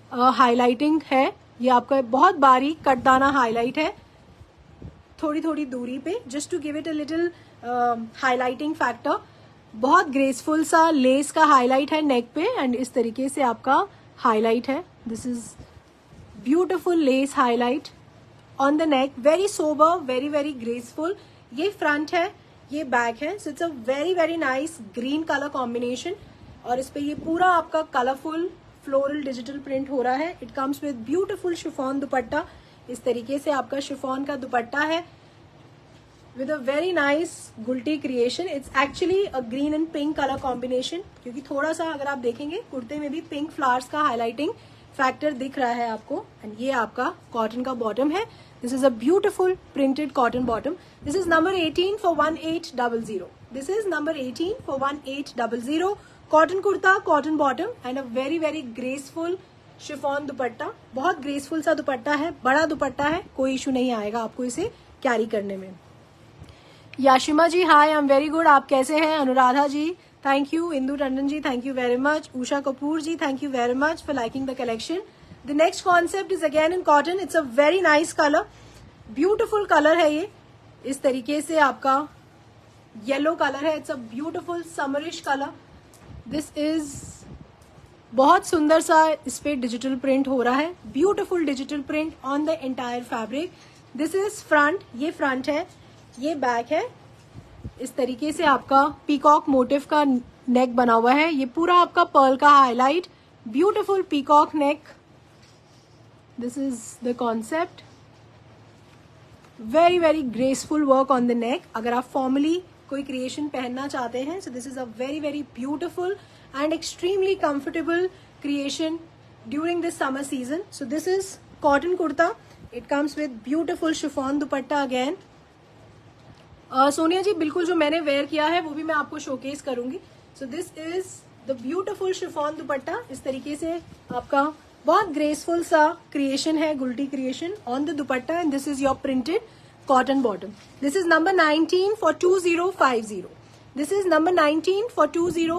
A: हाईलाइटिंग है, ये आपका बहुत बारीक कटदाना हाईलाइट है थोड़ी थोड़ी दूरी पे, just to give it a little highlighting factor. बहुत ग्रेसफुल सा लेस का हाईलाइट है नेक पे, एंड इस तरीके से आपका हाईलाइट है। This is beautiful lace highlight on the neck, very sober, very very graceful. ये फ्रंट है, ये बैक है, so it's a very very nice green colour combination. और इस पे ये पूरा आपका कलरफुल फ्लोरल डिजिटल प्रिंट हो रहा है। It comes with beautiful chiffon dupatta. इस तरीके से आपका शिफॉन का दुपट्टा है with a very nice गुल्टी creation. It's actually a green and pink colour combination, क्योंकि थोड़ा सा अगर आप देखेंगे कुर्ते में भी पिंक फ्लावर्स का हाईलाइटिंग फैक्टर दिख रहा है आपको। एंड ये आपका कॉटन का बॉटम है। This is a beautiful printed cotton bottom. This is number 18 for 1800। This is number 18 for 1800। Cotton kurta, cotton bottom and a very very graceful chiffon dupatta. बहुत ग्रेसफुल सा दुपट्टा है, बड़ा दुपट्टा है, कोई इशू नहीं आएगा आपको इसे कैरी करने में। Yashima ji hi, I am very good, आप कैसे हैं? Anuradha ji thank you, Indu Tandon ji thank you very much, Usha Kapoor ji thank you very much for liking the collection. The next concept is again in cotton. It's a very nice colour, beautiful colour है ये। इस तरीके से आपका yellow colour है। It's a beautiful summerish colour. This is बहुत सुंदर सा इस पे डिजिटल प्रिंट हो रहा है, beautiful digital print on the entire fabric. This is front, ये फ्रंट है, ये बैक है। इस तरीके से आपका पीकॉक मोटिव का नेक बना हुआ है। ये पूरा आपका पर्ल का highlight, beautiful peacock neck. This is the concept, very very graceful work on the neck. अगर आप फॉर्मली कोई क्रिएशन पहनना चाहते हैं, so this is a very very beautiful and extremely comfortable creation during this summer season. So this is cotton kurta. It comes with beautiful chiffon dupatta again. Sonia ji बिल्कुल, जो मैंने where किया है वो भी मैं आपको शोकेस करूंगी। So this is the beautiful chiffon dupatta. इस तरीके से आपका बहुत ग्रेसफुल सा क्रिएशन है, गुल्टी creation on the dupatta, and this is your printed cotton bottom. This is number 19 for 2050। This is number 19 for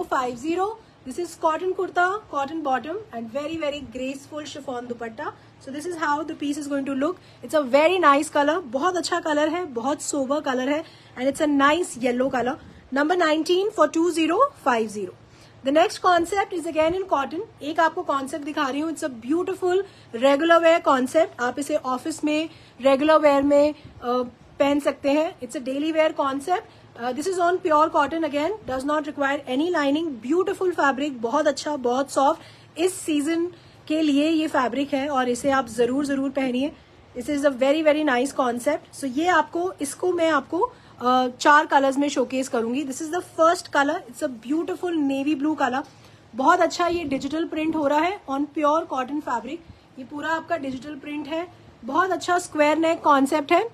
A: 2050। This is cotton kurta, cotton bottom and very very graceful chiffon dupatta. So this is how the piece is going to look. It's a very nice color, बहुत अच्छा colour है, बहुत sober colour है, and it's a nice yellow color. Number 19 for 2050. The next concept is again in cotton. एक आपको concept दिखा रही हूँ. It's a beautiful regular wear concept. आप इसे office में regular wear में पहन सकते हैं. It's a daily wear concept. This is on pure cotton again, does not require any lining, beautiful fabric, बहुत अच्छा, बहुत soft। इस season के लिए ये fabric है और इसे आप जरूर पहनिए। This is a very very nice concept। So ये आपको, इसको मैं आपको 4 कलर्स में शोकेस करूंगी। This is the first color, it's a beautiful navy blue color। बहुत अच्छा ये डिजिटल प्रिंट हो रहा है ऑन प्योर कॉटन फैब्रिक। ये पूरा आपका डिजिटल प्रिंट है, बहुत अच्छा स्क्वायर नेक कॉन्सेप्ट है।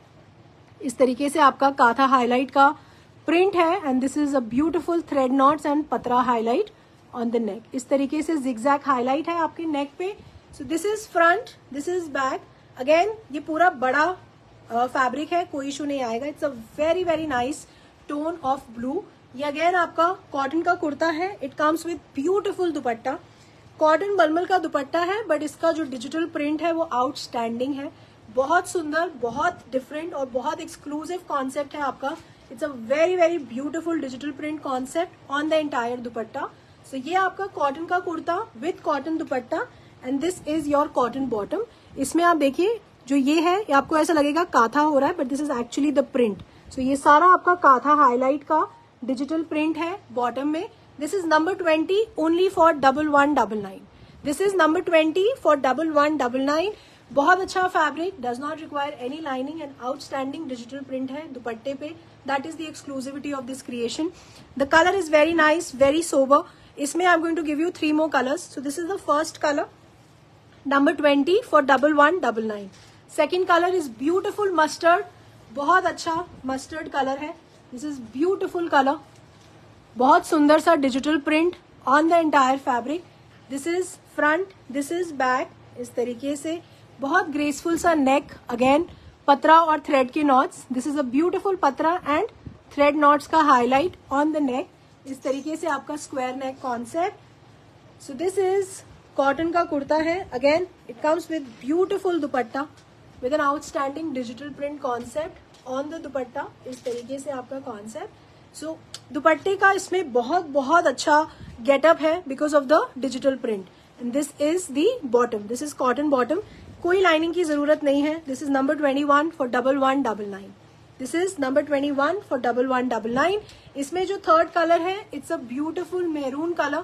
A: इस तरीके से आपका काथा हाईलाइट का प्रिंट है, and this is a beautiful thread knots and पतरा हाईलाइट ऑन द नेक। इस तरीके से जिगजैग हाईलाइट है आपके नेक पे। So this is front, this is back. Again ये पूरा बड़ा फैब्रिक है, कोई इशू नहीं आएगा। It's a very very nice tone of blue. ये अगेन आपका कॉटन का कुर्ता है। It comes with beautiful dupatta, cotton मलमल का दुपट्टा है, बट इसका जो डिजिटल प्रिंट है वो आउटस्टैंडिंग है, बहुत सुंदर, बहुत डिफरेंट और बहुत एक्सक्लूसिव कॉन्सेप्ट है आपका। It's a very very beautiful digital print concept on the entire dupatta. So ये आपका कॉटन का kurta with cotton dupatta, and this is your cotton bottom. इसमें आप देखिए जो ये है, ये आपको ऐसा लगेगा काथा हो रहा है, but this is actually the print. So ये सारा आपका काथा हाईलाइट का डिजिटल प्रिंट है बॉटम में। This is number 20 only for 1199। This is number 20 for 1199। बहुत अच्छा fabric, does not require any lining and outstanding digital print है दुपट्टे पे। That is the exclusivity of this creation. The colour is very nice, very sober. इसमें I am going to give you 3 more colors. So this is the first color, number 20 for 1199. Second color is beautiful mustard, बहुत अच्छा mustard colour है। This is beautiful colour, बहुत सुंदर सा digital print on the entire fabric. This is front, this is back. इस तरीके से बहुत ग्रेसफुल सा नेक, अगेन पतरा और थ्रेड के knots. This is a beautiful पतरा एंड थ्रेड नॉट्स का हाईलाइट ऑन द नेक। इस तरीके से आपका square neck concept. So this is cotton का कुर्ता है। Again it comes with beautiful dupatta with an outstanding digital print concept on the dupatta. इस तरीके से आपका कॉन्सेप्ट। सो दुपट्टे का इसमें बहुत बहुत अच्छा गेटअप है because of the digital print. And this is the bottom, this is cotton bottom, कोई लाइनिंग की जरूरत नहीं है। This is number 21 for 1199। This is number 21 for 1199। इसमें जो थर्ड कलर है it's a beautiful maroon colour.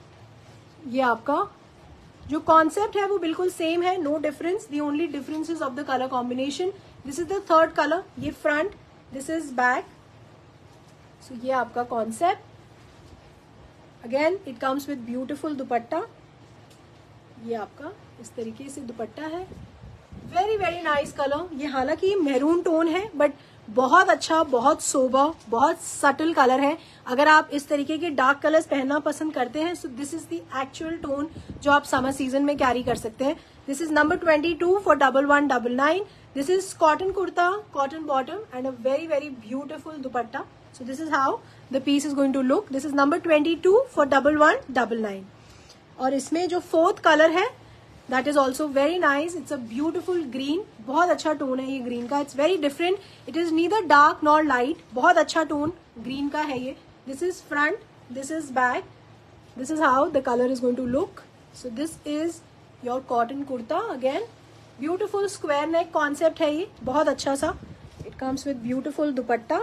A: ये आपका जो कॉन्सेप्ट है वो बिल्कुल सेम है, no difference, the only difference is of the colour combination. This is the third colour, ये front, this is back. So ये आपका concept. Again it comes with beautiful dupatta. ये आपका इस तरीके से दुपट्टा है। Very very nice colour. ये हालांकि मैरून टोन है बट बहुत अच्छा, बहुत सोबर, बहुत सटल कलर है। अगर आप इस तरीके के डार्क कलर्स पहनना पसंद करते हैं so this is the actual tone जो आप समर सीजन में कैरी कर सकते हैं। This is number 22 for 1199। This is cotton kurta, cotton bottom and a very very beautiful dupatta. So this is how the piece is going to look. This is number 22 for 1199। और इसमें जो fourth colour है that is also very nice. It's a beautiful green, बहुत अच्छा tone है ये green का। It's very different, it is neither dark nor light, बहुत अच्छा टोन ग्रीन का है ये। This is front, this is back, this is how the colour is going to look. So this is your cotton kurta. Again beautiful square neck concept है ये, बहुत अच्छा सा। It comes with beautiful dupatta.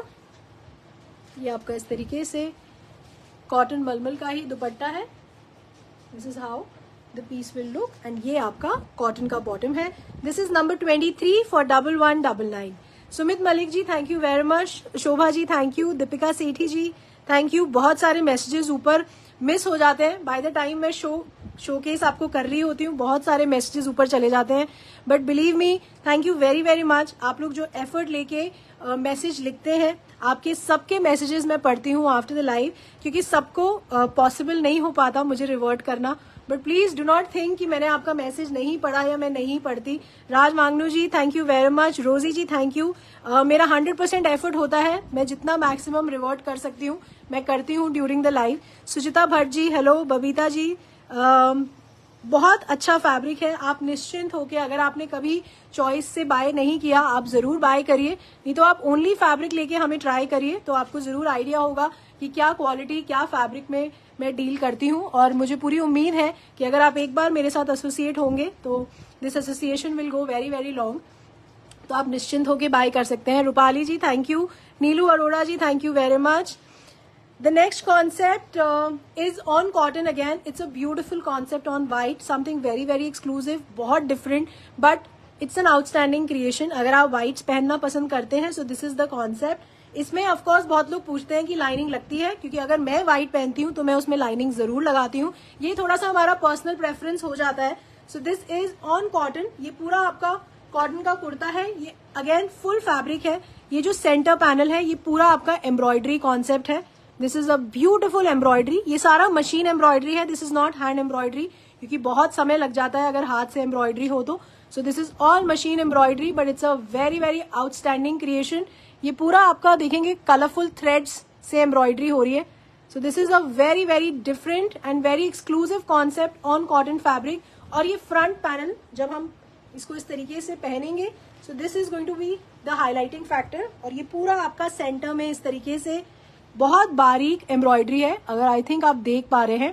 A: ये आपका इस तरीके से कॉटन मलमल का ही दुपट्टा है। This is how the piece will look. And ये आपका कॉटन का बॉटम है। This is number 23 for 1199। Sumit Malik ji thank you very much. Shobha ji thank you. Deepika Sethi ji thank you. बहुत सारे मैसेजेस ऊपर मिस हो जाते हैं बाय द टाइम मैं शोकेस आपको कर रही होती हूँ, बहुत सारे मैसेजेस ऊपर चले जाते हैं। But believe me, thank you very very much. आप लोग जो एफर्ट लेके मैसेज लिखते हैं, आपके सबके मैसेजेस मैं पढ़ती हूँ आफ्टर द लाइव, क्योंकि सबको पॉसिबल नहीं हो पाता मुझे रिवर्ट करना। But please do not think कि मैंने आपका मैसेज नहीं पढ़ा या मैं नहीं पढ़ती। राज मांगनू ji thank you very much. Rosy ji thank you. मेरा 100% एफर्ट होता है, मैं जितना मैक्सिमम रिवर्ट कर सकती हूँ मैं करती हूँ during the live. Suchita Bhatt ji hello. Babita ji बहुत अच्छा फैब्रिक है, आप निश्चिंत होके, अगर आपने कभी चॉइस से बाय नहीं किया आप जरूर बाय करिए, नहीं तो आप ओनली फैब्रिक लेके हमें ट्राई करिए तो आपको जरूर आइडिया होगा कि क्या क्वालिटी, क्या फैब्रिक में मैं डील करती हूँ। और मुझे पूरी उम्मीद है कि अगर आप एक बार मेरे साथ एसोसिएट होंगे तो this association will go very very long, तो आप निश्चिंत होके बाय कर सकते हैं। Rupali ji thank you. Neelu Arora ji thank you very much. The next concept is on cotton again. It's a beautiful concept on white, something very very exclusive, बहुत different, but it's an outstanding creation. अगर आप whites पहनना पसंद करते हैं, so this is the concept. इसमें of course बहुत लोग पूछते हैं कि लाइनिंग लगती है, क्योंकि अगर मैं white पहनती हूँ तो मैं उसमें लाइनिंग जरूर लगाती हूँ। ये थोड़ा सा हमारा पर्सनल प्रेफरेंस हो जाता है। So this is on cotton. ये पूरा आपका कॉटन का कुर्ता है। ये अगेन फुल फैब्रिक है। ये जो सेंटर पैनल है ये पूरा आपका एम्ब्रॉयडरी कॉन्सेप्ट है। This is a beautiful embroidery. ये सारा मशीन एम्ब्रॉयडरी है, this is not hand embroidery, क्योंकि बहुत समय लग जाता है अगर हाथ से एम्ब्रॉयडरी हो तो। So this is all machine embroidery, but it's a very very outstanding creation. ये पूरा आपका देखेंगे कलरफुल थ्रेड्स से एम्ब्रॉयडरी हो रही है। So this is a very very different and very exclusive concept on cotton fabric. और ये फ्रंट पैनल जब हम इसको इस तरीके से पहनेंगे, so this is going to be the highlighting factor. और ये पूरा आपका सेंटर में इस तरीके से बहुत बारीक एम्ब्रॉयडरी है, अगर आई थिंक आप देख पा रहे हैं।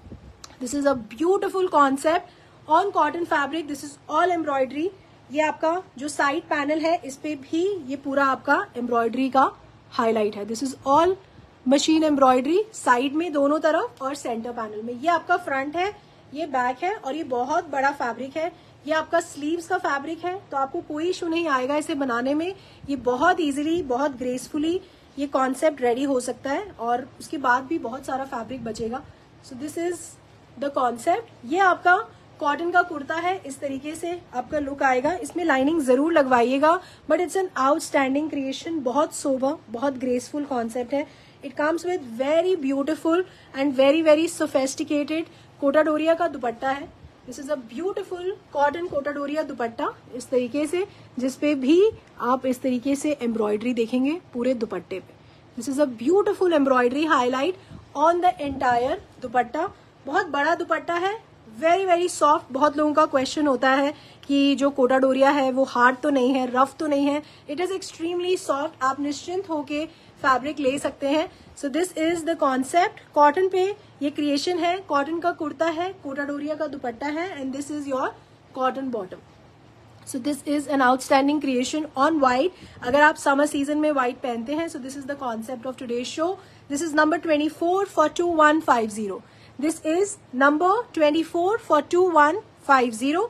A: This is a beautiful concept on cotton fabric. This is all embroidery. ये आपका जो साइड पैनल है इस पे भी ये पूरा आपका एम्ब्रॉयडरी का हाईलाइट है। This is all machine embroidery, side में दोनों तरफ और सेंटर पैनल में। ये आपका फ्रंट है, ये बैक है, और ये बहुत बड़ा फैब्रिक है। ये आपका स्लीव्स का फैब्रिक है, तो आपको कोई इशू नहीं आएगा इसे बनाने में। ये बहुत इजीली, बहुत ग्रेसफुली ये कॉन्सेप्ट रेडी हो सकता है, और उसके बाद भी बहुत सारा फैब्रिक बचेगा। So this is the concept. ये आपका कॉटन का कुर्ता है, इस तरीके से आपका लुक आएगा। इसमें लाइनिंग जरूर लगवाइएगा, but it's an outstanding creation, बहुत सोबर, बहुत ग्रेसफुल कॉन्सेप्ट है। It comes with very beautiful and very very sophisticated Kota Doria का दुपट्टा है। This is a beautiful cotton Kota Doria dupatta, इस तरीके से, जिसपे भी आप इस तरीके से एम्ब्रॉयडरी देखेंगे पूरे दुपट्टे पे। This is a beautiful embroidery highlight on the entire dupatta. बहुत बड़ा दुपट्टा है, वेरी वेरी सॉफ्ट। बहुत लोगों का क्वेश्चन होता है कि जो कोटा डोरिया है वो हार्ड तो नहीं है, रफ तो नहीं है। It is extremely soft. आप निश्चिंत होके फैब्रिक ले सकते हैं। So this is the concept. Cotton पे ये क्रिएशन है। कॉटन का कुर्ता है, कोटा डोरिया का दुपट्टा है, and this is your cotton bottom. So this is an outstanding creation on white. अगर आप समर सीजन में व्हाइट पहनते हैं, so this is the concept of today's show. This is number 24 for 2150। This is number 24 for 2150।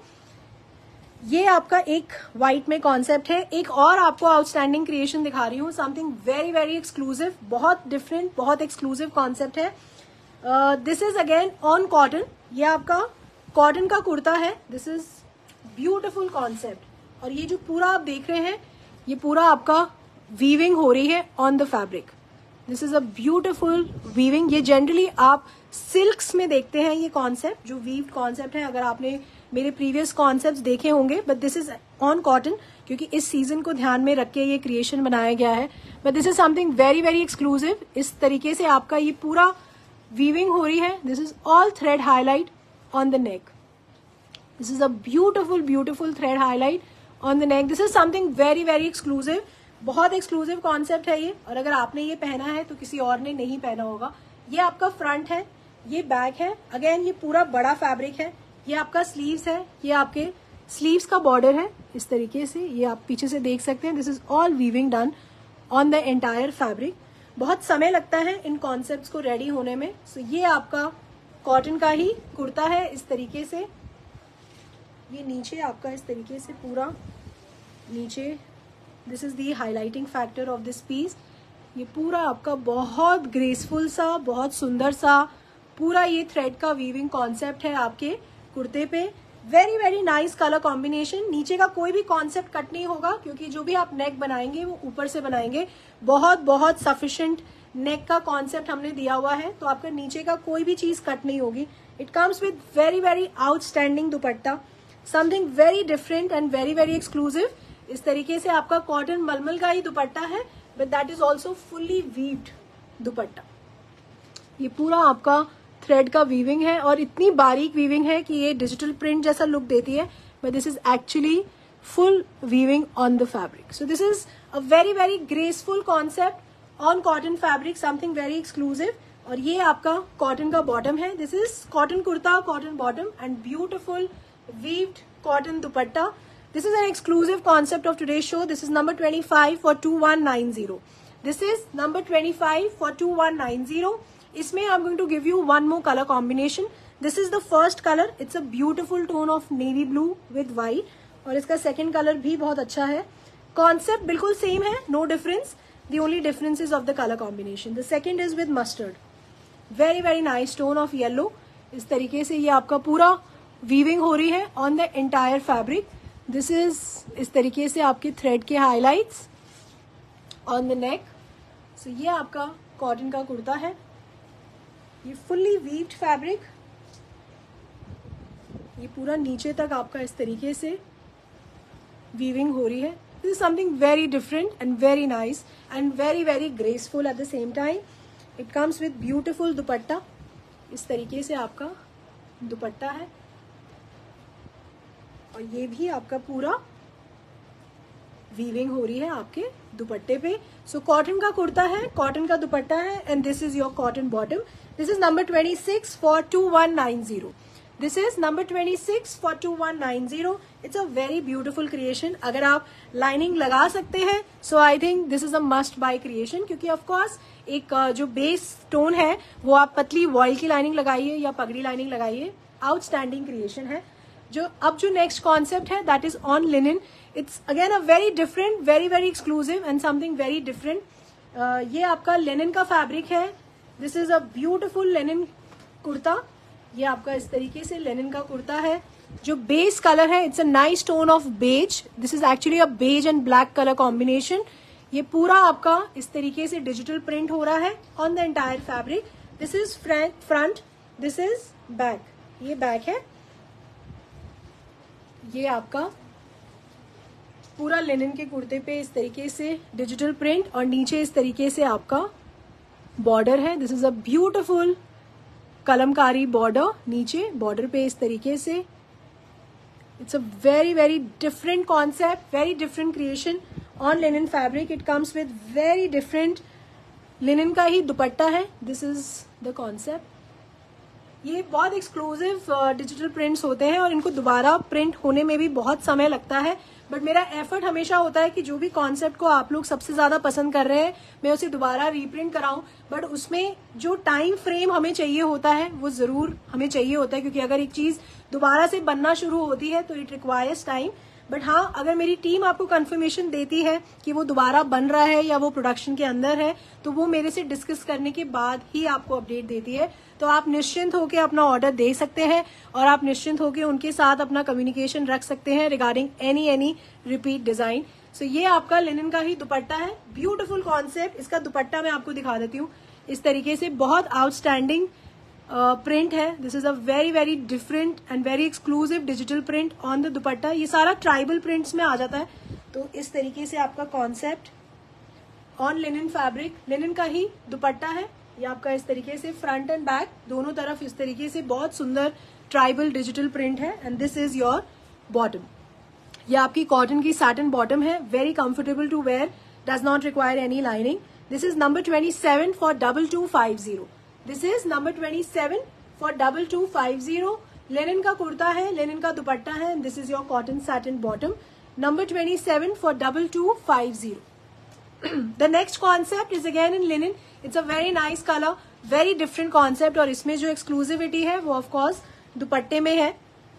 A: ये आपका एक white में concept है। एक और आपको आउटस्टैंडिंग क्रिएशन दिखा रही हूँ, समथिंग वेरी वेरी एक्सक्लूसिव, बहुत डिफरेंट, बहुत एक्सक्लूसिव कॉन्सेप्ट है। This is again on cotton. ये आपका कॉटन का कुर्ता है। This is beautiful concept. और ये जो पूरा आप देख रहे हैं, ये पूरा आपका वीविंग हो रही है on the fabric. This is a beautiful weaving. ये जनरली आप सिल्क्स में देखते हैं ये कॉन्सेप्ट, जो वीव्ड कॉन्सेप्ट है। अगर आपने मेरे प्रीवियस कॉन्सेप्ट्स देखे होंगे, but this is on cotton, क्योंकि इस सीजन को ध्यान में रख के ये क्रिएशन बनाया गया है। But this is something very very exclusive. इस तरीके से आपका ये पूरा वीविंग हो रही है। This is all thread highlight on the neck. This is a beautiful beautiful thread highlight on the neck. This is something very very exclusive. बहुत एक्सक्लूसिव कॉन्सेप्ट है ये। और अगर आपने ये पहना है तो किसी और ने नहीं पहना होगा। ये आपका फ्रंट है, ये बैक है। अगेन ये पूरा बड़ा फैब्रिक है। ये आपका स्लीव्स है, ये आपके स्लीव्स का बॉर्डर है इस तरीके से। ये आप पीछे से देख सकते हैं। This is all weaving done on the entire fabric. बहुत समय लगता है इन कॉन्सेप्ट्स को रेडी होने में। सो ये आपका कॉटन का ही कुर्ता है इस तरीके से। ये नीचे आपका इस तरीके से पूरा नीचे, this is the highlighting factor of this piece. ये पूरा आपका बहुत ग्रेसफुल सा, बहुत सुंदर सा पूरा ये थ्रेड का वीविंग कॉन्सेप्ट है आपके कुर्ते पे। Very very nice colour combination. नीचे का कोई भी कॉन्सेप्ट कट नहीं होगा, क्योंकि जो भी आप नेक बनाएंगे वो ऊपर से बनाएंगे। बहुत बहुत सफिशिएंट नेक का कॉन्सेप्ट हमने दिया हुआ है, तो आपका नीचे का कोई भी चीज कट नहीं होगी। It comes with very very outstanding dupatta, something very different and very very exclusive. इस तरीके से आपका कॉटन मलमल का ही दुपट्टा है, but that is also fully woven dupatta. ये पूरा आपका थ्रेड का वीविंग है, और इतनी बारीक वीविंग है कि ये डिजिटल प्रिंट जैसा लुक देती है, but this is actually full weaving on the fabric. So this is a very very graceful concept on cotton fabric, something very exclusive. और ये आपका कॉटन का बॉटम है। This is cotton kurta, cotton bottom, and beautiful woven cotton dupatta. This is an exclusive concept of today's show. This is number 25 for 2190। This is number 25 for 2190. इसमें I am going to give you one more colour combination. This is the first colour. It's a beautiful tone of navy blue with white, और इसका second colour भी बहुत अच्छा है. Concept बिल्कुल same है, no difference. The only difference is of the colour combination. The second is with mustard. Very very nice tone of yellow. इस तरीके से ये आपका पूरा वीविंग हो रही है on the entire fabric. This is इस तरीके से आपके थ्रेड के highlights on the neck. So ये आपका कॉटन का कुर्ता है. ये फुल्ली वीव्ड फैब्रिक, ये पूरा नीचे तक आपका इस तरीके से वीविंग हो रही है. This is something very different and very nice and very very graceful at the same time. It comes with beautiful dupatta. इस तरीके से आपका दुपट्टा है, और ये भी आपका पूरा वीविंग हो रही है आपके दुपट्टे पे. सो कॉटन का कुर्ता है, कॉटन का दुपट्टा है, and this is your cotton bottom. This is number 26 for 2190. This is number 26 for 2190. It's a very beautiful creation. अगर आप लाइनिंग लगा सकते हैं, so I think this is a must buy creation, क्योंकि ऑफकोर्स एक जो बेस टोन है वो आप पतली वॉइल की लाइनिंग लगाइए या पगड़ी लाइनिंग लगाइए. आउटस्टैंडिंग क्रिएशन है. जो नेक्स्ट कॉन्सेप्ट है that is on linen. It's again a very different, very very exclusive and something very different. ये आपका लिनन का फैब्रिक है. This is a beautiful linen kurta. ये आपका इस तरीके से लिनन का कुर्ता है. जो बेस कलर है, it's a nice tone of beige. This is actually a beige and black colour combination. ये पूरा आपका इस तरीके से डिजिटल प्रिंट हो रहा है on the entire fabric. This is front, this is back. ये बैक है. ये आपका पूरा लिनन के कुर्ते पे इस तरीके से डिजिटल प्रिंट, और नीचे इस तरीके से आपका बॉर्डर है. This is a beautiful kalamkari border, नीचे बॉर्डर पे इस तरीके से। It's a very very different concept, very different creation on linen fabric. It comes with very different, linen का ही दुपट्टा है। This is the concept. ये बहुत एक्सक्लूसिव डिजिटल प्रिंट्स होते हैं और इनको दोबारा प्रिंट होने में भी बहुत समय लगता है, बट मेरा एफर्ट हमेशा होता है कि जो भी कॉन्सेप्ट को आप लोग सबसे ज्यादा पसंद कर रहे हैं मैं उसे दोबारा रीप्रिंट कराऊं, बट उसमें जो टाइम फ्रेम हमें चाहिए होता है वो जरूर हमें चाहिए होता है, क्योंकि अगर एक चीज दोबारा से बनना शुरू होती है तो इट रिक्वायर्स टाइम। बट हाँ, अगर मेरी टीम आपको कंफर्मेशन देती है कि वो दोबारा बन रहा है या वो प्रोडक्शन के अंदर है, तो वो मेरे से डिस्कस करने के बाद ही आपको अपडेट देती है। तो आप निश्चिंत होकर अपना ऑर्डर दे सकते हैं और आप निश्चिंत होकर उनके साथ अपना कम्युनिकेशन रख सकते हैं regarding any repeat design. So ये आपका लिनन का ही दुपट्टा है, ब्यूटीफुल कॉन्सेप्ट। इसका दुपट्टा मैं आपको दिखा देती हूँ। इस तरीके से बहुत आउटस्टैंडिंग प्रिंट है। This is a very very different and very exclusive digital print on the dupatta. ये सारा ट्राइबल प्रिंट्स में आ जाता है। तो इस तरीके से आपका concept on linen fabric, linen का ही दुपट्टा है। ये आपका इस तरीके से फ्रंट एंड बैक दोनों तरफ इस तरीके से बहुत सुंदर ट्राइबल डिजिटल प्रिंट है। And this is your bottom. ये आपकी कॉटन की सैटिन बॉटम है, very comfortable to wear, does not require any lining. This is number 27 for 2250। This is number 27 for 2250। Linen का कुर्ता है, लिनन का दुपट्टा है। This is your cotton satin bottom, number 27 for 2250। The next concept is again in linen. It's a very nice color, very different concept, और इसमें जो exclusivity है वो of course दुपट्टे में है।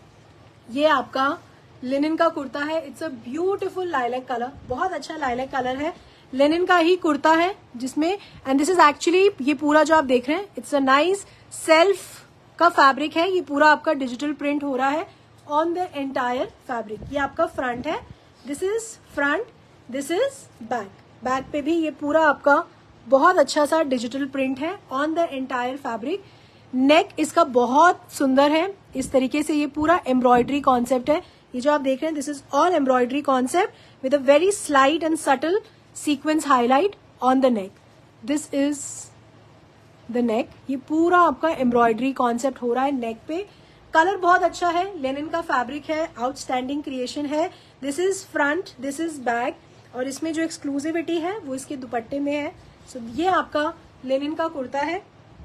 A: ये आपका लिनन का कुर्ता है। It's a beautiful lilac color, बहुत अच्छा lilac color है। लिनन का ही कुर्ता है जिसमें, and this is actually, ये पूरा जो आप देख रहे हैं it's a nice self का फैब्रिक है। ये पूरा आपका डिजिटल प्रिंट हो रहा है on the entire fabric। ये आपका फ्रंट है, this is front, this is back। Back पे भी ये पूरा आपका बहुत अच्छा सा डिजिटल प्रिंट है on the entire fabric. Neck इसका बहुत सुंदर है। इस तरीके से ये पूरा एम्ब्रॉयडरी कॉन्सेप्ट है। ये जो आप देख रहे हैं this is all embroidery concept with a very slight and subtle sequence highlight on the neck. This is the neck. ये पूरा आपका एम्ब्रॉयडरी कॉन्सेप्ट हो रहा है नेक पे। कलर बहुत अच्छा है, लिनन का फैब्रिक है, आउटस्टैंडिंग क्रिएशन है। This is front, this is back, और इसमें जो एक्सक्लूसिविटी है वो इसके दुपट्टे में है। सो ये आपका लिनन का कुर्ता है।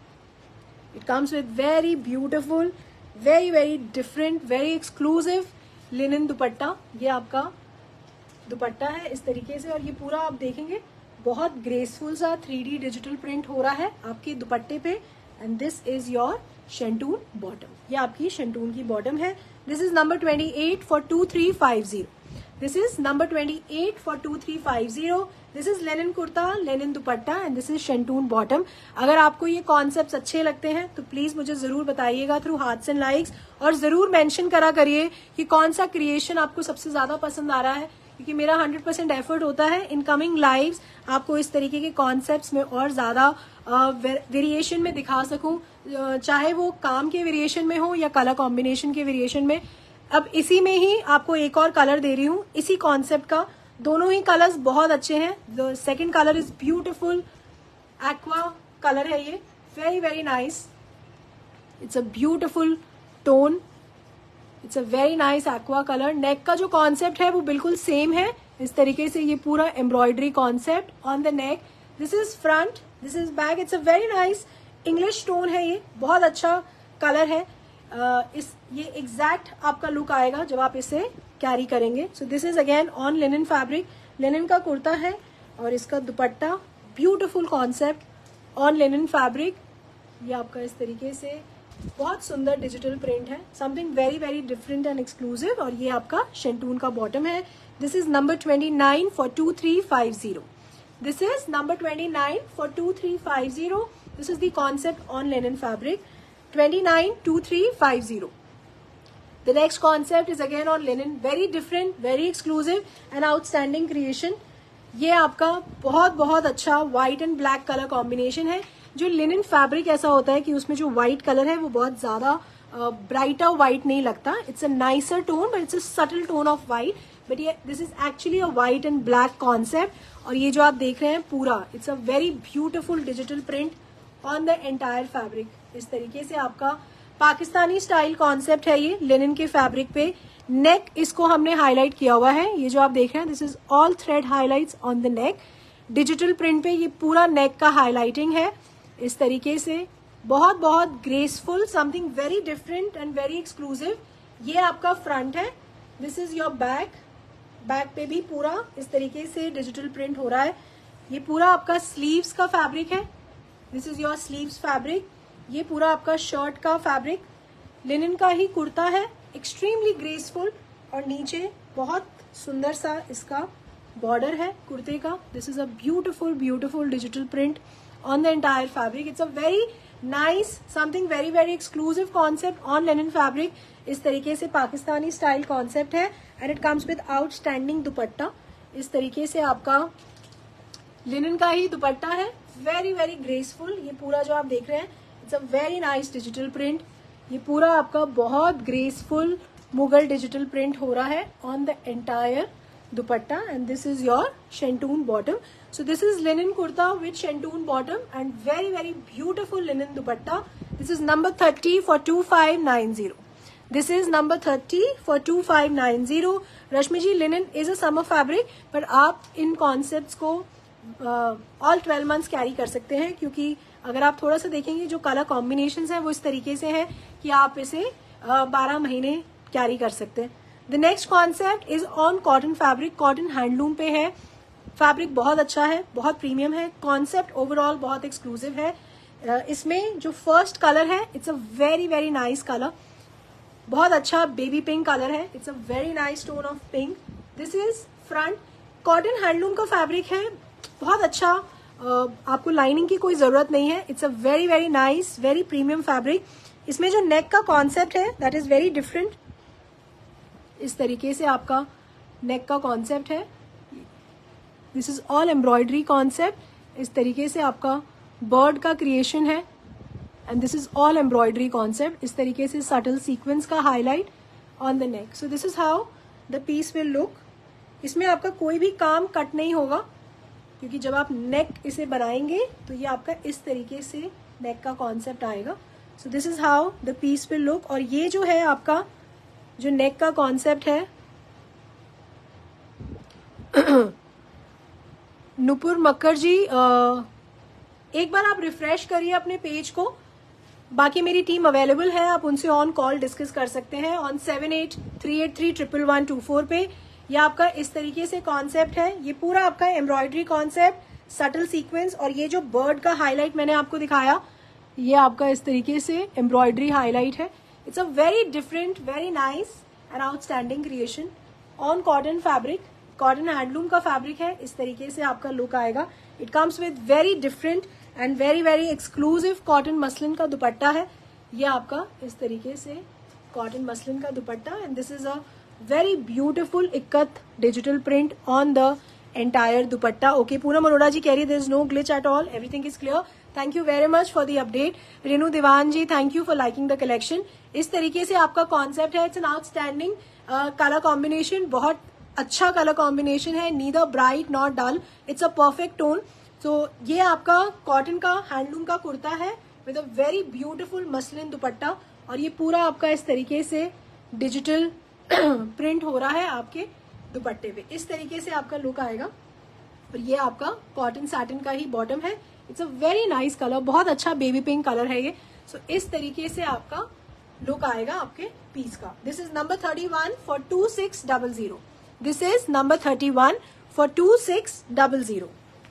A: It comes with very beautiful, very very different, very exclusive linen dupatta. ये आपका दुपट्टा है इस तरीके से, और ये पूरा आप देखेंगे बहुत ग्रेसफुल सा 3D डिजिटल प्रिंट हो रहा है आपके दुपट्टे पे। And this is your शेंटून bottom. ये आपकी शेंटून की बॉटम है। This is number 28 for 2350। This is number 28 for 2350. This is linen kurta, linen dupatta and this is shantoon bottom. अगर आपको ये कॉन्सेप्ट्स अच्छे लगते हैं तो प्लीज मुझे जरूर बताइएगा थ्रू हार्ट्स एंड लाइक्स, और जरूर मेंशन करा करिए कि कौन सा क्रिएशन आपको सबसे ज्यादा पसंद आ रहा है, क्योंकि मेरा 100% एफर्ट होता है इन कमिंग लाइव्स आपको इस तरीके के कॉन्सेप्ट्स में और ज्यादा वेरिएशन में दिखा सकूं, चाहे वो काम के वेरिएशन में हो या कलर कॉम्बिनेशन के वेरिएशन में। अब इसी में ही आपको एक और कलर दे रही हूँ इसी कॉन्सेप्ट का। दोनों ही कलर्स बहुत अच्छे हैं। The second colour is beautiful aqua colour है, ये very very nice. It's a beautiful tone, it's a very nice aqua colour. Neck का जो कॉन्सेप्ट है वो बिल्कुल सेम है। इस तरीके से ये पूरा embroidery concept on the neck. This is front, this is back. It's a very nice English tone है, ये बहुत अच्छा कलर है। ये एग्जैक्ट आपका लुक आएगा जब आप इसे कैरी करेंगे। So this is again on linen fabric. Linen का कुर्ता है और इसका dupatta beautiful concept on linen fabric. ये आपका इस तरीके से बहुत सुंदर डिजिटल प्रिंट है, something very very different and exclusive. और ये आपका शेंटून का बॉटम है। This is number 29 for 2350। This is number 29 for 2350। This is the concept on linen fabric, 292350. The next concept is again on linen, very different, very exclusive and outstanding creation. ये आपका बहुत बहुत अच्छा white and black colour combination है। जो linen fabric ऐसा होता है कि उसमें जो व्हाइट कलर है वो बहुत ज्यादा ब्राइटर व्हाइट नहीं लगता। It's a nicer tone but it's a subtle tone of white, but ये this is actually a white and black concept. और ये जो आप देख रहे हैं पूरा, it's a very beautiful digital print on the entire fabric. इस तरीके से आपका पाकिस्तानी स्टाइल कॉन्सेप्ट है ये लिनन के फैब्रिक पे। नेक इसको हमने हाईलाइट किया हुआ है, ये जो आप देख रहे हैं this is all thread highlights on the neck. Digital print पे ये पूरा नेक का हाईलाइटिंग है इस तरीके से, बहुत बहुत graceful, something very different and very exclusive. ये आपका फ्रंट है, this is your back. Back पे भी पूरा इस तरीके से डिजिटल प्रिंट हो रहा है। ये पूरा आपका स्लीव्स का फैब्रिक है, this is your sleeves fabric. ये पूरा आपका शर्ट का फैब्रिक, लिनन का ही कुर्ता है, एक्सट्रीमली ग्रेसफुल, और नीचे बहुत सुंदर सा इसका बॉर्डर है कुर्ते का। This is a beautiful beautiful digital print on the entire fabric. It's a very nice, something very very exclusive concept on linen fabric. इस तरीके से पाकिस्तानी स्टाइल कॉन्सेप्ट है and it comes with outstanding dupatta. इस तरीके से आपका लिनन का ही दुपट्टा है, वेरी वेरी ग्रेसफुल। ये पूरा जो आप देख रहे हैं it's a very nice digital print. ये पूरा आपका बहुत ग्रेसफुल मुगल डिजिटल प्रिंट हो रहा है on the entire dupatta and this is your shantoon bottom. So this is linen kurta with shantoon bottom and very very beautiful linen dupatta. This is number 30 for 2590. This is number 30 for 2590. Rashmi ji, linen is a summer fabric, पर आप इन concepts को all 12 months carry कर सकते हैं, क्योंकि अगर आप थोड़ा सा देखेंगे जो कलर कॉम्बिनेशंस हैं वो इस तरीके से है कि आप इसे 12 महीने कैरी कर सकते हैं। The next concept is on cotton fabric, cotton handloom पे है। फैब्रिक बहुत अच्छा है, बहुत प्रीमियम है, कॉन्सेप्ट ओवरऑल बहुत एक्सक्लूसिव है। इसमें जो फर्स्ट कलर है it's a very very nice colour, बहुत अच्छा बेबी पिंक कलर है, it's a very nice tone of pink. This is front, cotton handloom का फैब्रिक है, बहुत अच्छा, आपको लाइनिंग की कोई जरूरत नहीं है। It's a very very nice very premium fabric. इसमें जो नेक का कॉन्सेप्ट है दैट इज वेरी डिफरेंट। इस तरीके से आपका नेक का कॉन्सेप्ट है, this is all embroidery concept. इस तरीके से आपका बर्ड का क्रिएशन है and this is all embroidery concept. इस तरीके से सटल सीक्वेंस का highlight on the neck. So this is how the piece will look. इसमें आपका कोई भी काम कट नहीं होगा, क्योंकि जब आप नेक इसे बनाएंगे तो ये आपका इस तरीके से नेक का कॉन्सेप्ट आएगा। So this is how the piece will look. और ये जो है आपका जो नेक का कॉन्सेप्ट है, नुपुर मक्कर जी, एक बार आप रिफ्रेश करिए अपने पेज को। बाकी मेरी टीम अवेलेबल है, आप उनसे ऑन कॉल डिस्कस कर सकते हैं ऑन 7838311124 पे। ये आपका इस तरीके से कॉन्सेप्ट है, ये पूरा आपका एम्ब्रॉयडरी कॉन्सेप्ट, सटल सीक्वेंस, और ये जो बर्ड का हाईलाइट मैंने आपको दिखाया ये आपका इस तरीके से एम्ब्रॉयडरी हाईलाइट है। It's a very different, very nice and outstanding creation on cotton fabric. Cotton handloom का फैब्रिक है, इस तरीके से आपका लुक आएगा। It comes with very different and very very exclusive cotton muslin का दुपट्टा है। ये आपका इस तरीके से कॉटन मसलिन का dupatta and this is a very beautiful ikat digital print on the entire dupatta. Okay, Poonam Arora ji कह रही है there is no glitch at all, everything is clear. Thank you very much for the update. Renu Diwan ji, thank you for liking the collection. इस तरीके से आपका concept है, it's an outstanding colour combination, बहुत अच्छा कलर कॉम्बिनेशन है, neither bright not dull, it's a perfect tone. So ये आपका कॉटन का हैंडलूम का कुर्ता है with a very beautiful muslin dupatta, और ये पूरा आपका इस तरीके से डिजिटल प्रिंट हो रहा है आपके दुपट्टे पे। इस तरीके से आपका लुक आएगा, और ये आपका कॉटन सैटिन का ही बॉटम है। It's a very nice colour, बहुत अच्छा बेबी पिंक कलर है ये। सो इस तरीके से आपका लुक आएगा आपके पीस का। This is number 31 for 2600। This is number 31 for 2600।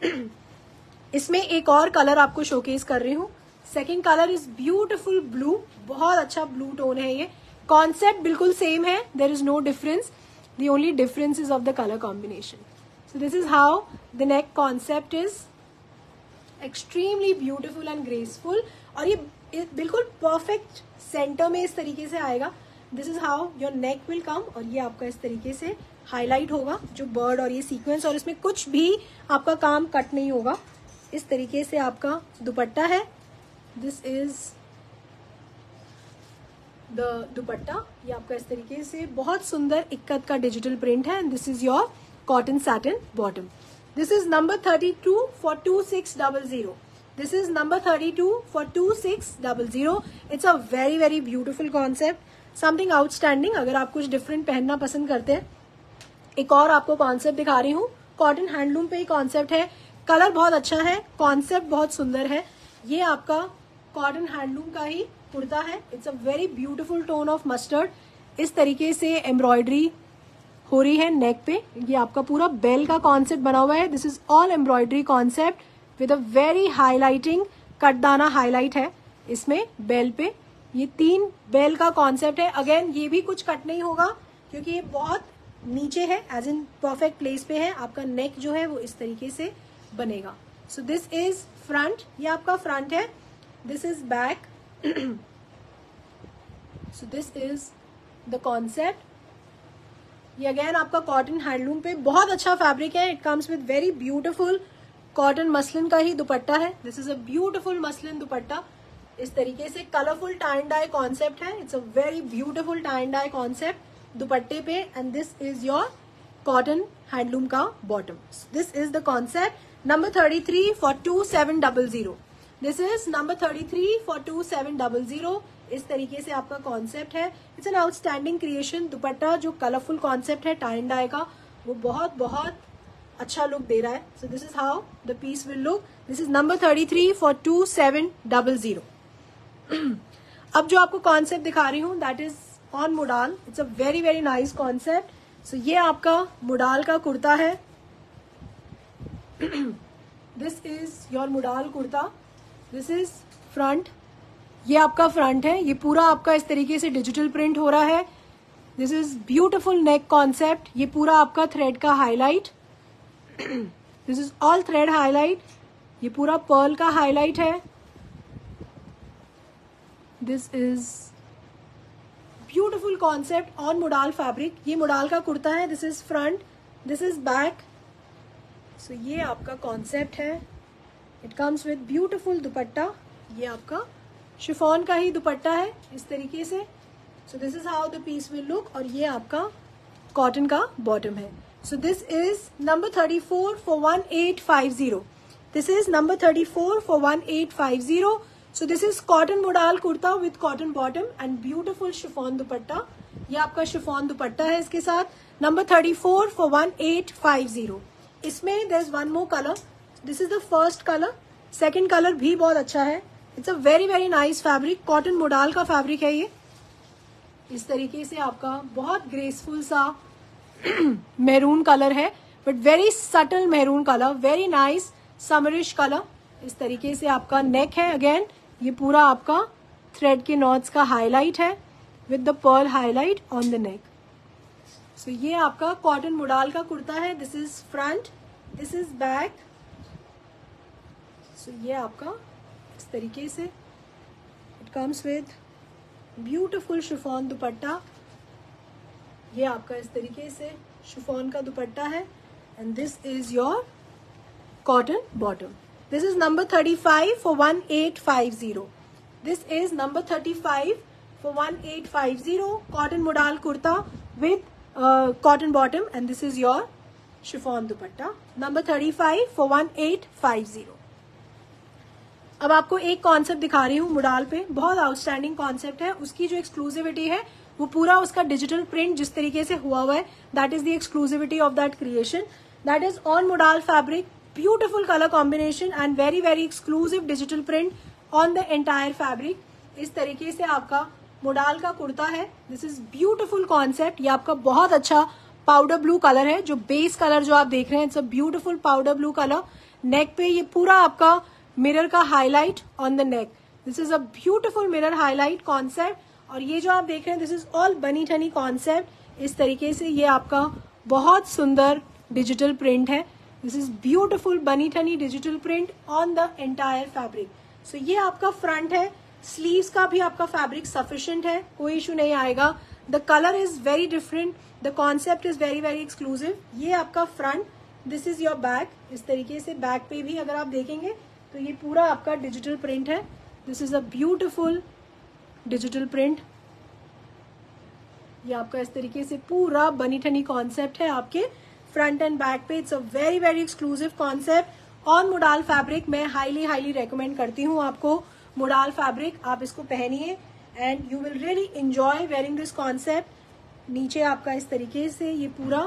A: इसमें एक और कलर आपको शोकेस कर रही हूँ। Second colour is beautiful blue, बहुत अच्छा ब्लू टोन है ये। कॉन्सेप्ट बिल्कुल सेम है, there is no difference, the only difference is of the colour combination. So this is how the neck concept is extremely beautiful and graceful, और ये बिल्कुल perfect centre में इस तरीके से आएगा। This is how your neck will come, और ये आपका इस तरीके से हाईलाइट होगा जो बर्ड और ये सीक्वेंस, और इसमें कुछ भी आपका काम कट नहीं होगा। इस तरीके से आपका दुपट्टा है, दिस इज द दुपट्टा। ये आपका इस तरीके से बहुत सुंदर इक्कत का डिजिटल प्रिंट है and this is your cotton satin bottom. This is number 32 for 2600। This is number 32 for 2600. It's a very very beautiful concept, something outstanding. अगर आप कुछ डिफरेंट पहनना पसंद करते हैं. एक और आपको कॉन्सेप्ट दिखा रही हूँ. कॉटन हैंडलूम पे ही कॉन्सेप्ट है. कलर बहुत अच्छा है, कॉन्सेप्ट बहुत सुंदर है. ये आपका कॉटन हैंडलूम का ही कुर्ता है. It's a very beautiful tone of mustard. इस तरीके से एम्ब्रॉयडरी हो रही है नेक पे. ये आपका पूरा बेल का कॉन्सेप्ट बना हुआ है. This is all embroidery concept with a very highlighting. कटदाना हाईलाइट है इसमें बेल पे. ये 3 बेल का कॉन्सेप्ट है. अगेन ये भी कुछ कट नहीं होगा क्योंकि ये बहुत नीचे है, एज इन परफेक्ट प्लेस पे है. आपका नेक जो है वो इस तरीके से बनेगा. So this is front. ये आपका फ्रंट है. This is back. So this is the concept. ये अगेन आपका कॉटन हैंडलूम पे बहुत अच्छा फैब्रिक है. It comes with very beautiful cotton muslin का ही दुपट्टा है. This is a beautiful muslin dupatta. इस तरीके से colourful tie and dye concept है. It's a very beautiful tie and dye concept दुपट्टे पे. And this is your cotton handloom का bottom. This is the concept. Number 33 for 2700. This is number 33 for 2700. इस तरीके से आपका कॉन्सेप्ट है. It's an outstanding creation. Dupatta जो कलरफुल कॉन्सेप्ट है टाई एंड डाई का, वो बहुत बहुत अच्छा लुक दे रहा है. So this is how the piece will look. This is number 33 for 2700. अब जो आपको कॉन्सेप्ट दिखा रही हूं that is on modal. It's a very very nice concept. So ये आपका मुडाल का कुर्ता है. दिस इज योर मुडाल कुर्ता. This is front. ये आपका फ्रंट है. ये पूरा आपका इस तरीके से डिजिटल प्रिंट हो रहा है. This is beautiful neck concept. ये पूरा आपका थ्रेड का highlight. This is all thread highlight. ये पूरा पर्ल का हाईलाइट है. This is beautiful concept on modal fabric. ये मुडाल का कुर्ता है. This is front. This is back. So ये आपका कॉन्सेप्ट है. It comes with beautiful dupatta. ये आपका शिफॉन का ही दुपट्टा है इस तरीके से. So this is how the piece will look. और ये आपका कॉटन का बॉटम है. So this is number 34 for 1850. This is number 34 for 1850. So this is cotton modal kurta with cotton bottom and beautiful chiffon dupatta. ये आपका शिफॉन दुपट्टा है इसके साथ. Number 34 for 1850. इसमें there is one more colour. This is the first colour. Second colour भी बहुत अच्छा है. It's a very very nice fabric. Cotton modal का फैब्रिक है ये. इस तरीके से आपका बहुत ग्रेसफुल सा मैरून कलर है, but very subtle maroon colour. Very nice summerish colour. इस तरीके से आपका नेक है. अगेन ये पूरा आपका थ्रेड के नॉट्स का हाईलाइट है with the pearl highlight on the neck. So ये आपका कॉटन मुडाल का कुर्ता है. This is front. This is back. So ये आपका इस तरीके से it comes with beautiful chiffon dupatta. ये आपका इस तरीके से शिफॉन का दुपट्टा है. And this is your cotton bottom. This is number 35 for 1850. This is number 35 for 1850. Cotton modal kurta with cotton bottom and this is your chiffon dupatta. Number 35 for 1850. अब आपको एक कॉन्सेप्ट दिखा रही हूँ मुडाल पे. बहुत आउटस्टैंडिंग कॉन्सेप्ट है. उसकी जो एक्सक्लूसिविटी है वो पूरा उसका डिजिटल प्रिंट जिस तरीके से हुआ हुआ है, that is the exclusivity of that creation. That is on modal fabric. Beautiful colour combination and very very exclusive digital print on the entire fabric. इस तरीके से आपका मुडाल का कुर्ता है. This is beautiful concept. ये आपका बहुत अच्छा पाउडर ब्लू कलर है. जो बेस कलर जो आप देख रहे हैं, it's a beautiful powder blue colour. Neck पे ये पूरा आपका मिरर का highlight on the neck. This is a beautiful mirror highlight concept. और ये जो आप देख रहे हैं, दिस इज ऑल बनी ठनी कॉन्सेप्ट. इस तरीके से ये आपका बहुत सुंदर डिजिटल प्रिंट है. This is beautiful Bani Thani digital print on the entire fabric. So ये आपका फ्रंट है. स्लीव्स का भी आपका फैब्रिक सफिशिएंट है, कोई इशू नहीं आएगा. The colour is very different. The concept is very very exclusive. ये आपका front. This is your back. इस तरीके से बैक पे भी अगर आप देखेंगे तो ये पूरा आपका डिजिटल प्रिंट है. This is a beautiful digital print. ये आपका इस तरीके से पूरा बनी ठनी कॉन्सेप्ट है आपके फ्रंट एंड बैक पे. It's a very very exclusive concept on modal fabric मैं हाईली रेकमेंड करती हूँ आपको मुडाल फैब्रिक। आप इसको पहनिए and you will really enjoy wearing this concept. नीचे आपका इस तरीके से ये पूरा,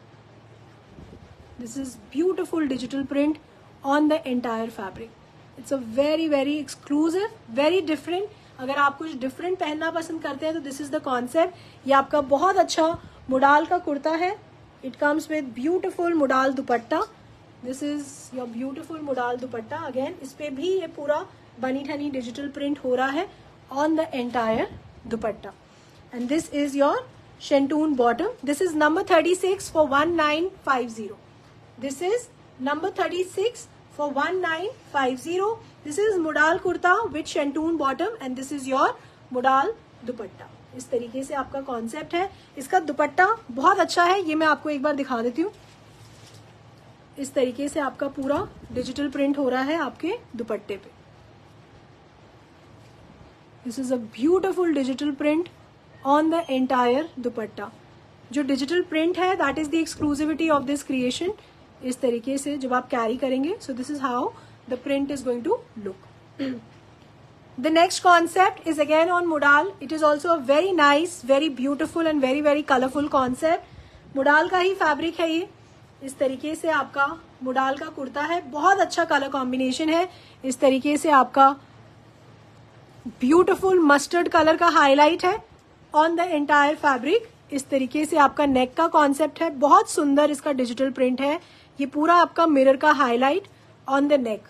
A: this is beautiful digital print on the entire fabric. It's a very exclusive, very different. अगर आप कुछ डिफरेंट पहनना पसंद करते हैं तो दिस इज द कॉन्सेप्ट। ये आपका बहुत अच्छा मुडाल का कुर्ता है। It comes with beautiful modal dupatta. This is your beautiful modal dupatta. Again इस पे भी ये पूरा बनी ठनी डिजिटल प्रिंट हो रहा है on the entire dupatta. And this is your शेंटून bottom. This is number 36 for 1950। This is number 36 for 1950. This is modal kurta with shantoon bottom and this is your modal dupatta. इस तरीके से आपका कॉन्सेप्ट है। इसका दुपट्टा बहुत अच्छा है, ये मैं आपको एक बार दिखा देती हूँ। इस तरीके से आपका पूरा डिजिटल प्रिंट हो रहा है आपके दुपट्टे पे। This is a beautiful digital print on the entire dupatta. जो डिजिटल प्रिंट है that is the exclusivity of this creation. इस तरीके से जब आप कैरी करेंगे, so this is how the print is going to look. The next concept is again on modal. It is also a very nice, very beautiful and very colourful concept. Modal का ही fabric है ये। इस तरीके से आपका मुडाल का कुर्ता है। बहुत अच्छा कलर कॉम्बिनेशन है। इस तरीके से आपका ब्यूटिफुल मस्टर्ड कलर का हाईलाइट है ऑन द एंटायर फैब्रिक। इस तरीके से आपका नेक का कॉन्सेप्ट है। बहुत सुंदर इसका डिजिटल प्रिंट है। ये पूरा आपका मिरर का highlight on the neck.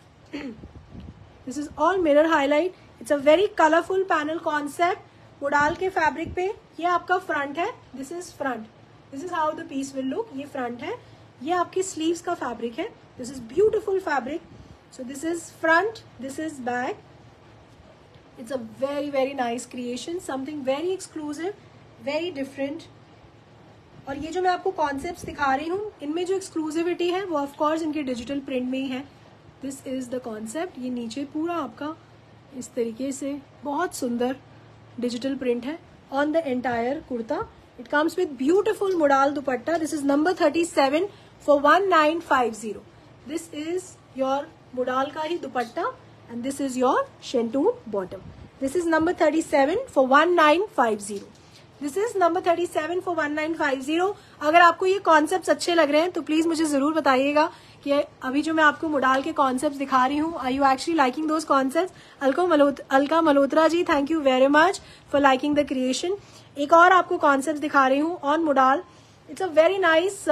A: This is all mirror highlight. It's a very colourful panel concept modal के फैब्रिक पे। ये आपका फ्रंट है। This is front. This is how the piece will look. ये फ्रंट है। ये आपकी स्लीव्स का फैब्रिक है। This is beautiful fabric. So this is front, this is back. It's a very nice creation, something very exclusive, very different. और ये जो मैं आपको कॉन्सेप्ट्स दिखा रही हूँ, इनमें जो एक्सक्लूसिविटी है वो ऑफ कोर्स इनके डिजिटल प्रिंट में ही है। This is the concept. ये नीचे पूरा आपका इस तरीके से बहुत सुंदर डिजिटल प्रिंट है on the entire kurta. It comes with beautiful modal dupatta. This is number 37 for 1950। This is your modal का ही dupatta and this is your शेंटून bottom. This is number 37 for 1950। This is number 37 for 1950। अगर आपको ये concepts अच्छे लग रहे हैं तो प्लीज मुझे जरूर बताइएगा कि अभी जो मैं आपको मुडाल के कॉन्सेप्ट्स दिखा रही हूँ, are you actually liking those concepts. Alka Malhotra ji, thank you very much for liking the creation. एक और आपको कॉन्सेप्ट दिखा रही हूँ on modal. It's a very nice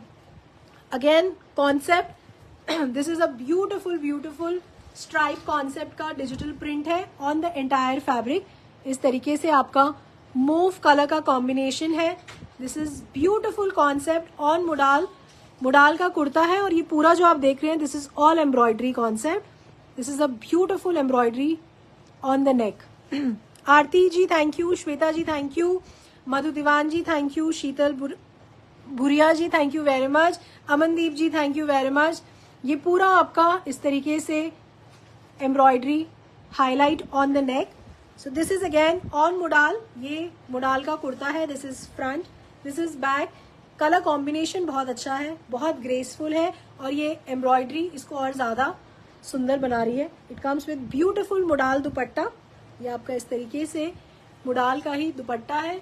A: again concept. This is a beautiful stripe concept का डिजिटल प्रिंट है on the entire fabric. इस तरीके से आपका मूव कलर का कॉम्बिनेशन है। This is beautiful concept on modal. Modal का कुर्ता है और ये पूरा जो आप देख रहे हैं this is all embroidery concept. This is a beautiful embroidery on the neck. Aarti ji thank you, Shweta ji thank you, Madhu Diwan ji thank you, Sheetal Bhuria ji thank you very much, Amandeep ji thank you very much. ये पूरा आपका इस तरीके से embroidery highlight on the neck. So this is again on modal. ये modal का कुर्ता है। This is front, this is back. Colour combination बहुत अच्छा है, बहुत ग्रेसफुल है और ये एम्ब्रॉयडरी इसको और ज्यादा सुंदर बना रही है। It comes with beautiful modal dupatta. ये आपका इस तरीके से मुडाल का ही दुपट्टा है।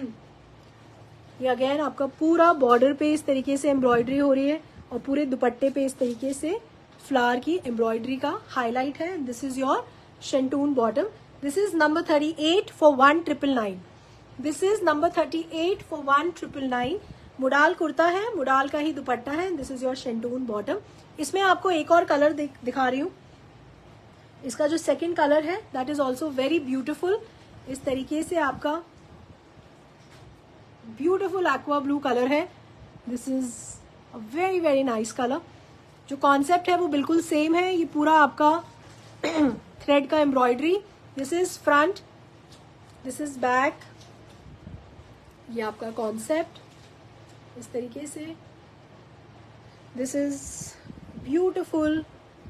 A: ये अगेन आपका पूरा बॉर्डर पे इस तरीके से एम्ब्रॉयडरी हो रही है और पूरे दुपट्टे पे इस तरीके से फ्लावर की एम्ब्रॉयडरी का हाईलाइट है। This is your शेंटून bottom. This is number 38 for 1999। This is number 38 for 1999। Modal kurta है, मुडाल का ही दुपट्टा है। This is your शेंटून bottom. इसमें आपको एक और कलर दिखा रही हूँ। इसका जो सेकंड कलर है that is also very beautiful. इस तरीके से आपका ब्यूटिफुल एक्वा ब्लू कलर है। This is a very nice colour. जो कॉन्सेप्ट है वो बिल्कुल सेम है। ये पूरा आपका थ्रेड का embroidery. This is front, this is back. ये आपका कॉन्सेप्ट इस तरीके से। दिस इज ब्यूटिफुल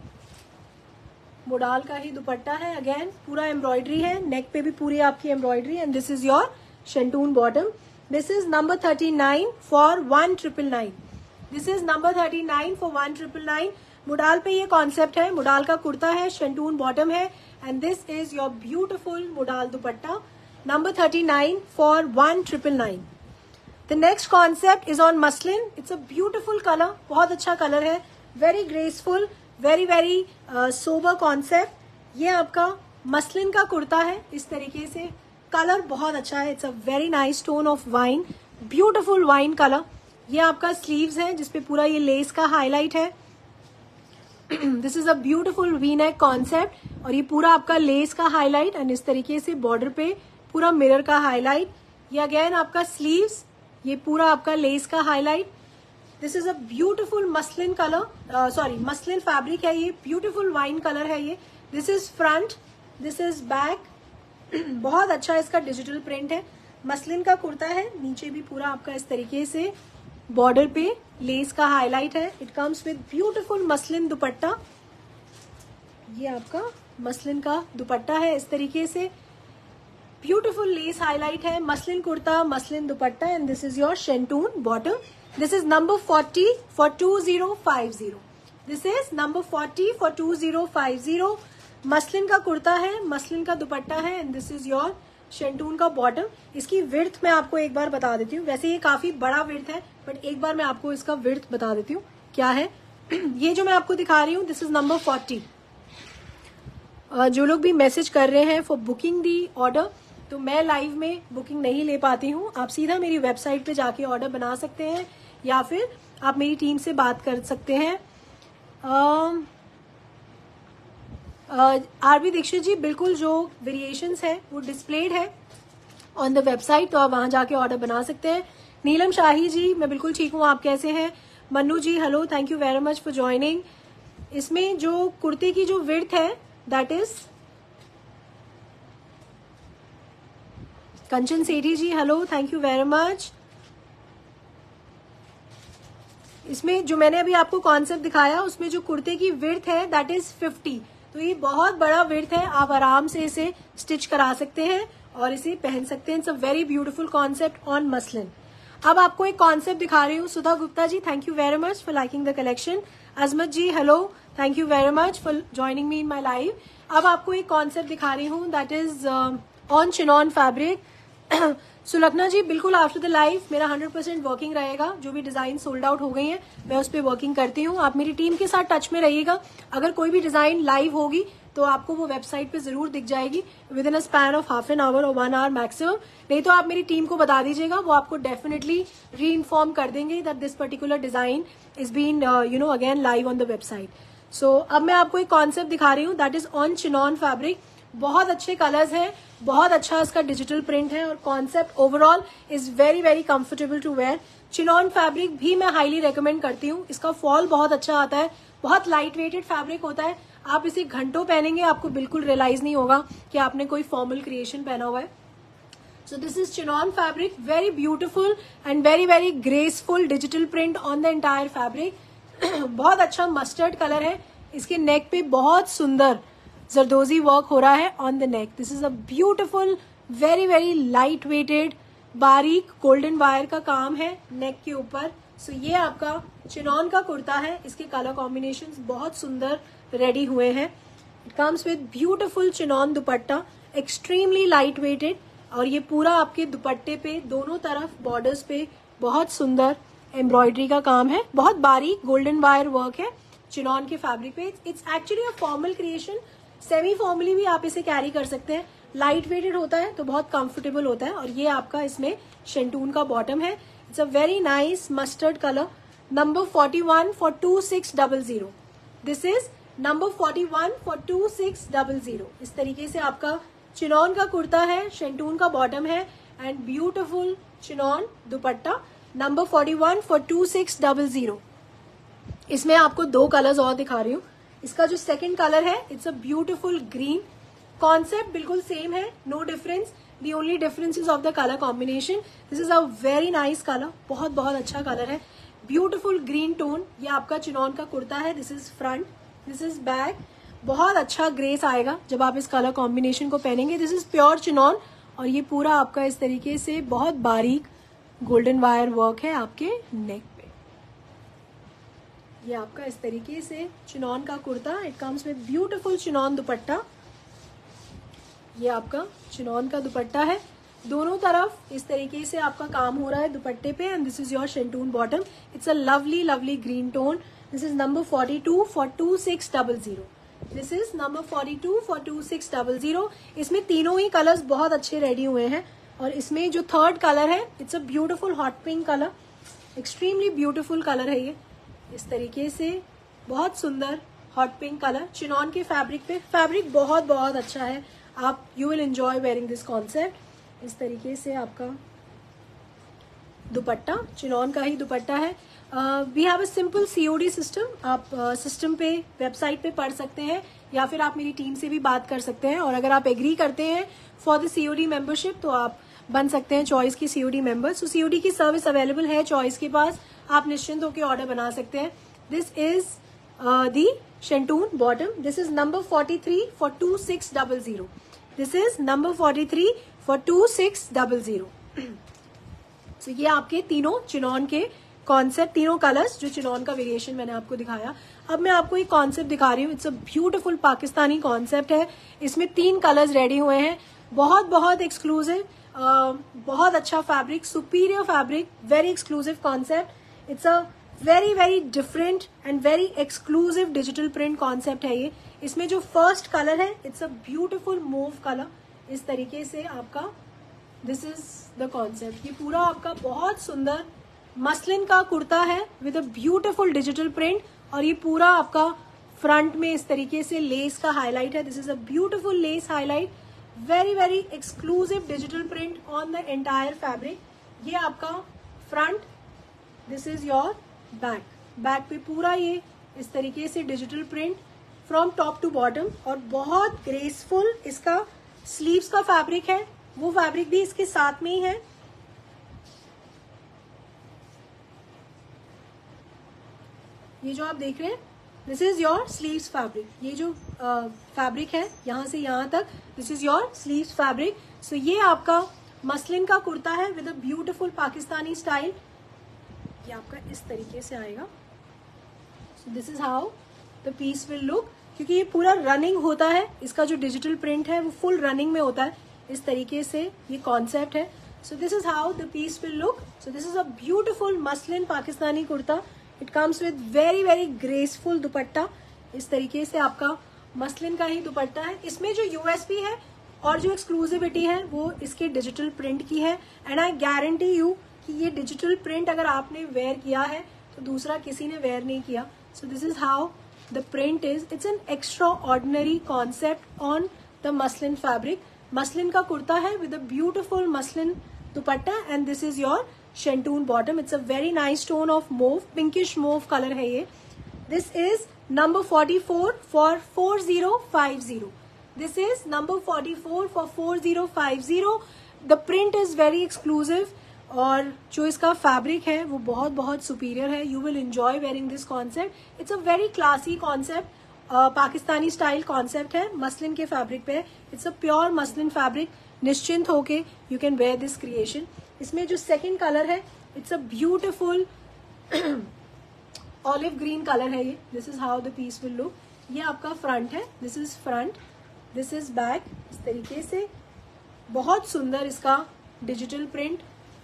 A: मुडाल का ही दुपट्टा है। अगेन पूरा एम्ब्रॉयडरी है, नेक पे भी पूरी आपकी embroidery. And this is your शेंटून bottom. This is number 39 for 1999। This is number 39 for 1999। Modal पे ये कॉन्सेप्ट है, मुडाल का कुर्ता है, शेंटून बॉटम है, and this is your beautiful modal dupatta, number 39 for 1999। The next concept is on muslin. It's a beautiful colour, बहुत अच्छा colour है, very graceful, very very sober concept. ये आपका मसलिन का कुर्ता है, इस तरीके से कलर बहुत अच्छा है। It's a very nice tone of wine, beautiful wine colour. ये आपका स्लीव्स है जिसपे पूरा ये लेस का हाईलाइट है। This is a beautiful V neck concept, और ये पूरा आपका लेस का हाईलाइट एंड इस तरीके से बॉर्डर पे पूरा मिरर का हाईलाइट। ये अगेन आपका स्लीव्स, ये पूरा आपका लेस का highlight. This is a beautiful muslin colour, sorry muslin fabric है, ये ब्यूटिफुल वाइन कलर है ये। This is front, this is back, बहुत अच्छा इसका डिजिटल प्रिंट है। मसलिन का कुर्ता है, नीचे भी पूरा आपका इस तरीके से बॉर्डर पे लेस का हाईलाइट है। It comes with beautiful muslin dupatta. ये आपका मसलिन का दुपट्टा है, इस तरीके से ब्यूटिफुल लेस हाईलाइट है। Muslin kurta, muslin dupatta, and this is your शेंटून bottom. This is number 40 for 2050। This is number 40 for 2050। Muslin का कुर्ता है, मसलिन का दुपट्टा है, and this is your shantoon का बॉटम। इसकी विड्थ मैं आपको एक बार बता देती हूँ, वैसे ये काफी बड़ा विड्थ है, बट एक बार मैं आपको इसका विड्थ बता देती हूँ क्या है। ये जो मैं आपको दिखा रही हूँ, दिस इज नंबर 40। जो लोग भी मैसेज कर रहे हैं फॉर बुकिंग दी ऑर्डर, तो मैं लाइव में बुकिंग नहीं ले पाती हूँ। आप सीधा मेरी वेबसाइट पे जाके ऑर्डर बना सकते हैं, या फिर आप मेरी टीम से बात कर सकते हैं। आरबी दीक्षित जी, बिल्कुल जो वेरिएशंस है वो डिस्प्लेड है ऑन द वेबसाइट, तो आप वहां जाके ऑर्डर बना सकते हैं। नीलम शाही जी, मैं बिल्कुल ठीक हूँ, आप कैसे हैं? Mannu ji, hello, thank you very much for joining. इसमें जो कुर्ते की जो विड्थ है that is, Kanchan Sethi ji, hello, thank you very much. इसमें जो मैंने अभी आपको कॉन्सेप्ट दिखाया, उसमें जो कुर्ते की विड्थ है दैट इज 50। तो ये बहुत बड़ा विड्थ है, आप आराम से इसे स्टिच करा सकते हैं और इसे पहन सकते हैं। It's a very beautiful concept on muslin. अब आपको एक कॉन्सेप्ट दिखा रही हूँ। Sudha Gupta ji, thank you very much for liking the collection. Azmat ji, hello, thank you very much for joining me in my live. अब आपको एक कॉन्सेप्ट दिखा रही हूँ that is on chinon fabric. Sulakhna ji, बिल्कुल आफ्टर द लाइव मेरा 100% वर्किंग रहेगा। जो भी डिजाइन सोल्ड आउट हो गई हैं, मैं उस पर वर्किंग करती हूँ। आप मेरी टीम के साथ टच में रहिएगा। अगर कोई भी डिजाइन लाइव होगी तो आपको वो वेबसाइट पे जरूर दिख जाएगी within a span of half an hour और 1 आवर मैक्सिमम। नहीं तो आप मेरी टीम को बता दीजिएगा, वो आपको डेफिनेटली री इन्फॉर्म कर देंगे that this particular design is been again live on the website. So अब मैं आपको एक कॉन्सेप्ट दिखा रही हूँ that is on chinon fabric. बहुत अच्छे कलर्स हैं, बहुत अच्छा इसका डिजिटल प्रिंट है, और concept overall is very very comfortable to wear. Chinon fabric भी मैं हाईली रेकमेंड करती हूँ। इसका फॉल बहुत अच्छा आता है, बहुत लाइट वेटेड फैब्रिक होता है। आप इसे घंटों पहनेंगे, आपको बिल्कुल रियलाइज नहीं होगा कि आपने कोई फॉर्मल क्रिएशन पहना हुआ है। So this is chinon fabric, very beautiful and very very graceful digital print on the entire fabric. बहुत अच्छा मस्टर्ड कलर है। इसके नेक पे बहुत सुंदर जरदोजी वर्क हो रहा है on the neck. This is a beautiful very very light weighted बारीक गोल्डन वायर का काम है नेक के ऊपर। सो ये आपका चिनॉन का कुर्ता है। इसके कलर कॉम्बिनेशंस बहुत सुंदर रेडी हुए हैं। It comes with beautiful chinon dupatta, extremely light weighted, और ये पूरा आपके दुपट्टे पे दोनों तरफ बॉर्डर्स पे बहुत सुंदर एम्ब्रॉयडरी का काम है। बहुत बारीक गोल्डन वायर वर्क है चिनॉन के फैब्रिक पे। It's actually a formal creation, semi formally भी आप इसे कैरी कर सकते हैं। लाइट वेटेड होता है तो बहुत कंफर्टेबल होता है। और ये आपका इसमें शेंटून का बॉटम है। It's a very nice mustard colour, number 41 for 2600। This is number 41 for 2600। इस तरीके से आपका चिनॉन का कुर्ता है, शेंटून का बॉटम है, and beautiful chinon dupatta, number 41 for 2600। इसमें आपको 2 कलर्स और दिखा रही हूँ। इसका जो सेकंड कलर है it's a beautiful green. Concept बिल्कुल सेम है, no difference, the only difference is of the colour combination. This is a very nice colour, बहुत बहुत अच्छा कलर है, ब्यूटिफुल ग्रीन टोन। ये आपका चिनॉन का कुर्ता है। This is front, this is back. बहुत अच्छा ग्रेस आएगा जब आप इस कलर कॉम्बिनेशन को पहनेंगे। दिस इज प्योर चिनॉन, और ये पूरा आपका इस तरीके से बहुत बारीक गोल्डन वायर वर्क है आपके नेक पे। ये आपका इस तरीके से चिनॉन का kurta, it comes with beautiful chinon dupatta. ये आपका चिनॉन का दुपट्टा है, दोनों तरफ इस तरीके से आपका काम हो रहा है दुपट्टे पे। And this is your शेंटून bottom, it's a lovely lovely green tone. This is number 42 for 2600। This is number 42 for 2600। इसमें तीनों ही कलर्स बहुत अच्छे रेडी हुए हैं। और इसमें जो थर्ड कलर है, it's a beautiful hot pink colour, extremely beautiful colour है ये। इस तरीके से बहुत सुंदर हॉट पिंक कलर चिनॉन के फैब्रिक पे। फैब्रिक बहुत बहुत अच्छा है, आप you will enjoy wearing this concept. इस तरीके से आपका दुपट्टा चिनॉन का ही दुपट्टा है। We have a simple COD system. आप सिस्टम पे वेबसाइट पे पढ़ सकते हैं या फिर आप मेरी टीम से भी बात कर सकते हैं। और अगर आप एग्री करते हैं फॉर द COD मेंबरशिप तो आप बन सकते हैं चॉइस की COD मेंबर। सो COD की सर्विस अवेलेबल है चॉइस के पास, आप निश्चिंत होकर ऑर्डर बना सकते हैं। This is the shantoon bottom. This is number 43 for 2600। This is number 43 for 2600। So ये आपके तीनों चिनॉन के कॉन्सेप्ट, तीनों कलर्स जो चिनॉन का वेरिएशन मैंने आपको दिखाया। अब मैं आपको एक कॉन्सेप्ट दिखा रही हूँ। It's a beautiful Pakistani concept है। इसमें 3 कलर्स रेडी हुए हैं, बहुत बहुत एक्सक्लूसिव, बहुत अच्छा fabric, superior fabric, very exclusive concept. It's a very very different and very exclusive digital print concept है ये। इसमें जो फर्स्ट कलर है, it's a beautiful mauve colour. इस तरीके से आपका दिस इज द कॉन्सेप्ट। ये पूरा आपका बहुत सुंदर मसलिन का कुर्ता है with a beautiful digital print. और ये पूरा आपका फ्रंट में इस तरीके से लेस का हाईलाइट है। This is a beautiful lace highlight, very very exclusive digital print on the entire fabric. ये आपका front, this is your back. Back पे पूरा ये इस तरीके से digital print from top to bottom. और बहुत ग्रेसफुल इसका स्लीव्स का फैब्रिक है, वो फैब्रिक भी इसके साथ में ही है। ये जो आप देख रहे हैं, this is your sleeves fabric. ये जो फैब्रिक है यहां से यहां तक, this is your sleeves fabric. So ये आपका मसलिन का कुर्ता है with a beautiful Pakistani style. ये आपका इस तरीके से आएगा। So this is how the piece will look. क्योंकि ये पूरा रनिंग होता है, इसका जो डिजिटल प्रिंट है वो फुल रनिंग में होता है। इस तरीके से ये कॉन्सेप्ट है। So this is how the piece will look. So this is a beautiful muslin Pakistani kurta. It comes with very very graceful dupatta. इस तरीके से आपका मसलिन का ही दुपट्टा है। इसमें जो USP है और जो एक्सक्लूसिविटी है वो इसके डिजिटल प्रिंट की है। एंड आई गारंटी यू कि ये डिजिटल प्रिंट अगर आपने वेयर किया है तो दूसरा किसी ने वेयर नहीं किया। So this is how the print is. It's an extraordinary concept on the muslin fabric. Muslin का कुर्ता है with a beautiful muslin dupatta. And this is your शेंटून bottom. It's a very nice tone of mauve, pinkish mauve colour है ये। This is number 44 for 4050। This is number 44 for 4050। The print is very exclusive और जो इसका fabric है वो बहुत बहुत superior है। You will enjoy wearing this concept. It's a very classy concept, Pakistani style concept है, मसलिन के फैब्रिक पे। It's a pure muslin fabric. निश्चिंत होके you can wear this creation. इसमें जो सेकंड कलर है, it's a beautiful olive green colour है ये। This is how the piece will look. ये आपका फ्रंट है, this is front, this is back. इस तरीके से बहुत सुंदर इसका डिजिटल प्रिंट।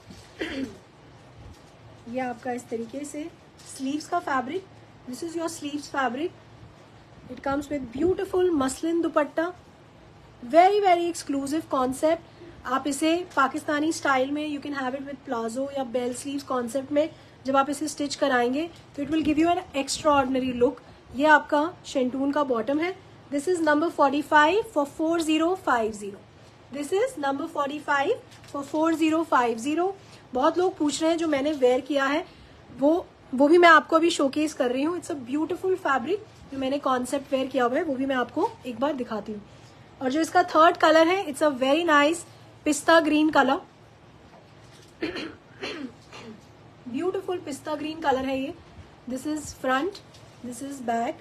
A: ये आपका इस तरीके से स्लीव्स का fabric, this is your sleeves fabric. It comes with beautiful muslin dupatta, very very exclusive concept. आप इसे पाकिस्तानी स्टाइल में you can have it with palazzo या बेल स्लीव्स कॉन्सेप्ट में जब आप इसे स्टिच कराएंगे तो it will give you an extraordinary look. ये आपका शेंटून का बॉटम है। This is number 45 for 4050। This is number 45 for 4050। बहुत लोग पूछ रहे हैं जो मैंने वेयर किया है वो भी मैं आपको अभी शोकेस कर रही हूँ। इट्स अ ब्यूटीफुल फैब्रिक जो मैंने कॉन्सेप्ट वेयर किया हुआ है वो भी मैं आपको एक बार दिखाती हूँ। और जो इसका थर्ड कलर है, it's a very nice pista green colour, beautiful pista green colour है ये। This is front, this is back.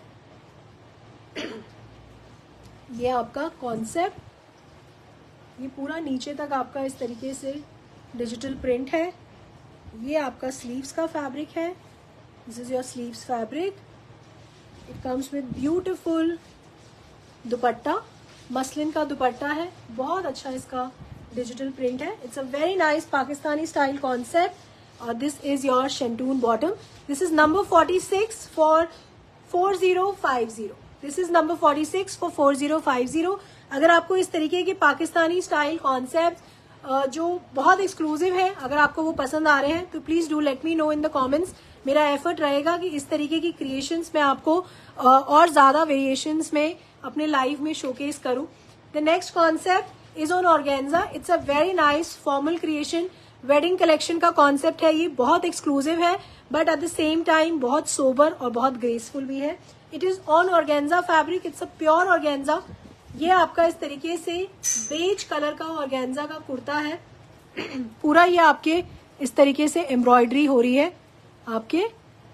A: ये आपका कॉन्सेप्ट, ये पूरा नीचे तक आपका इस तरीके से डिजिटल प्रिंट है। ये आपका स्लीव्स का फैब्रिक है, this is your sleeves fabric. It comes with beautiful dupatta, muslin का दुपट्टा है, बहुत अच्छा इसका डिजिटल प्रिंट है. It's a very nice Pakistani style concept. और this is your शेंटून bottom. This is number 46 for 4050. This is number 46 for 4050. अगर आपको इस तरीके के पाकिस्तानी स्टाइल कॉन्सेप्ट जो बहुत एक्सक्लूसिव है, अगर आपको वो पसंद आ रहे हैं तो please do let me know in the comments. मेरा एफर्ट रहेगा कि इस तरीके की क्रिएशंस में आपको और ज्यादा वेरिएशंस में अपने लाइफ में शोकेस करूं. The next concept is on organza. It's a very nice formal creation. Wedding collection का कॉन्सेप्ट है, ये बहुत एक्सक्लूसिव है but at the same time बहुत सोबर और बहुत ग्रेसफुल भी है. It is on organza fabric. It's a pure organza. ये आपका इस तरीके से बेज कलर का ऑर्गेन्जा का कुर्ता है. पूरा ये आपके इस तरीके से एम्ब्रॉयडरी हो रही है आपके.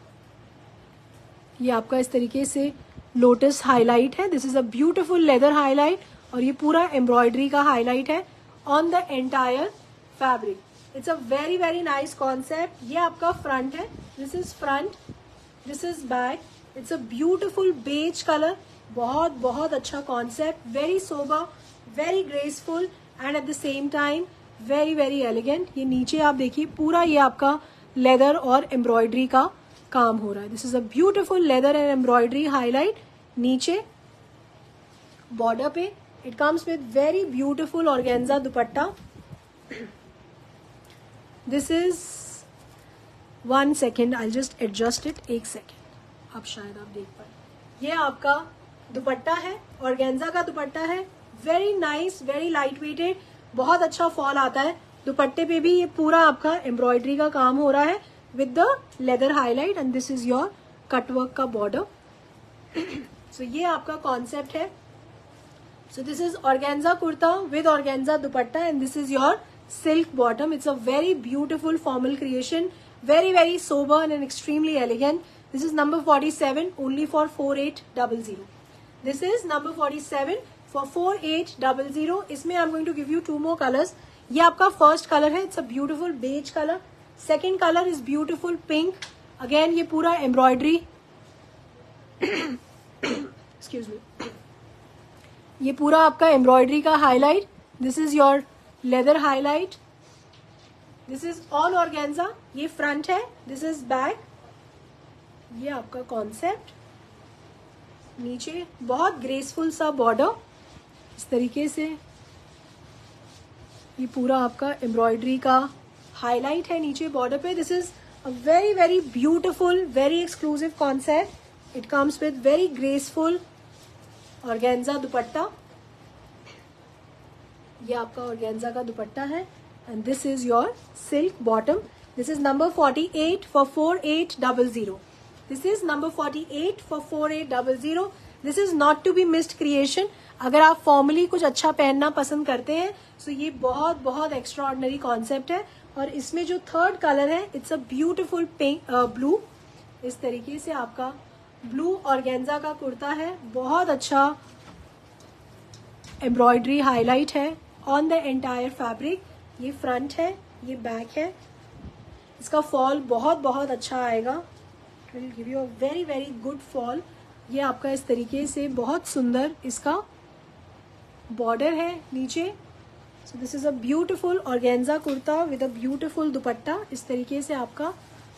A: ये आपका इस तरीके से लोटस हाईलाइट है. This is a beautiful leather highlight और ये पूरा एम्ब्रॉयडरी का हाईलाइट है on the entire fabric. It's a very very nice concept. ये आपका फ्रंट है. This is front, this is back. It's a beautiful beige colour. बहुत बहुत अच्छा concept. Very sober, very graceful and at the same time very very elegant. ये नीचे आप देखिए पूरा ये आपका लेदर और एम्ब्रॉयडरी का काम हो रहा है. This is a beautiful leather and embroidery highlight. नीचे बॉर्डर पे it comes with very beautiful organza dupatta. This is 1 second, I just adjust it. 1 second, अब शायद आप देख पाए. ये आपका दुपट्टा है, ऑर्गेन्जा का दुपट्टा है. Very nice, very light weighted, बहुत अच्छा फॉल आता है. दुपट्टे पे भी ये पूरा आपका एम्ब्रॉयडरी का काम हो रहा है with the leather highlight and this is your cutwork का बॉर्डर. सो ये आपका कॉन्सेप्ट है. So this is organza kurta with organza dupatta and this is your silk bottom. It's a very beautiful formal creation, very very sober and extremely elegant. This is number 47 only for 4800. This is number 47 for 4800. इसमें I'm going to give you 2 more colors. ये आपका first colour है. It's a beautiful beige colour. Second colour is beautiful pink. Again ये पूरा embroidery excuse me, ये पूरा आपका embroidery का highlight. This is your leather highlight. This is all organza. ये फ्रंट है, दिस इज बैक. ये आपका कॉन्सेप्ट. नीचे बहुत ग्रेसफुल सा बॉर्डर इस तरीके से. ये पूरा आपका एम्ब्रॉयडरी का हाईलाइट है नीचे बॉर्डर पे. This is a very very beautiful, very exclusive concept. It comes with very graceful organza dupatta. ये आपका ऑर्गेन्जा का दुपट्टा है and this is your silk bottom. This is number 48 for 4800. This is number 48 for 4800. This is not to be missed creation. अगर आप formally कुछ अच्छा पहनना पसंद करते हैं तो ये बहुत बहुत एक्स्ट्राऑर्डिनरी कॉन्सेप्ट है. और इसमें जो थर्ड कलर है it's a beautiful pink blue. इस तरीके से आपका ब्लू ऑर्गेन्जा का कुर्ता है. बहुत अच्छा एम्ब्रॉयडरी हाईलाइट है ऑन द एंटायर फैब्रिक. ये फ्रंट है, ये बैक है. इसका फॉल बहुत बहुत अच्छा आएगा. It will give you a very very good fall. ये आपका इस तरीके से बहुत सुंदर इसका बॉर्डर है नीचे. So this is a beautiful organza kurta with a beautiful dupatta. इस तरीके से आपका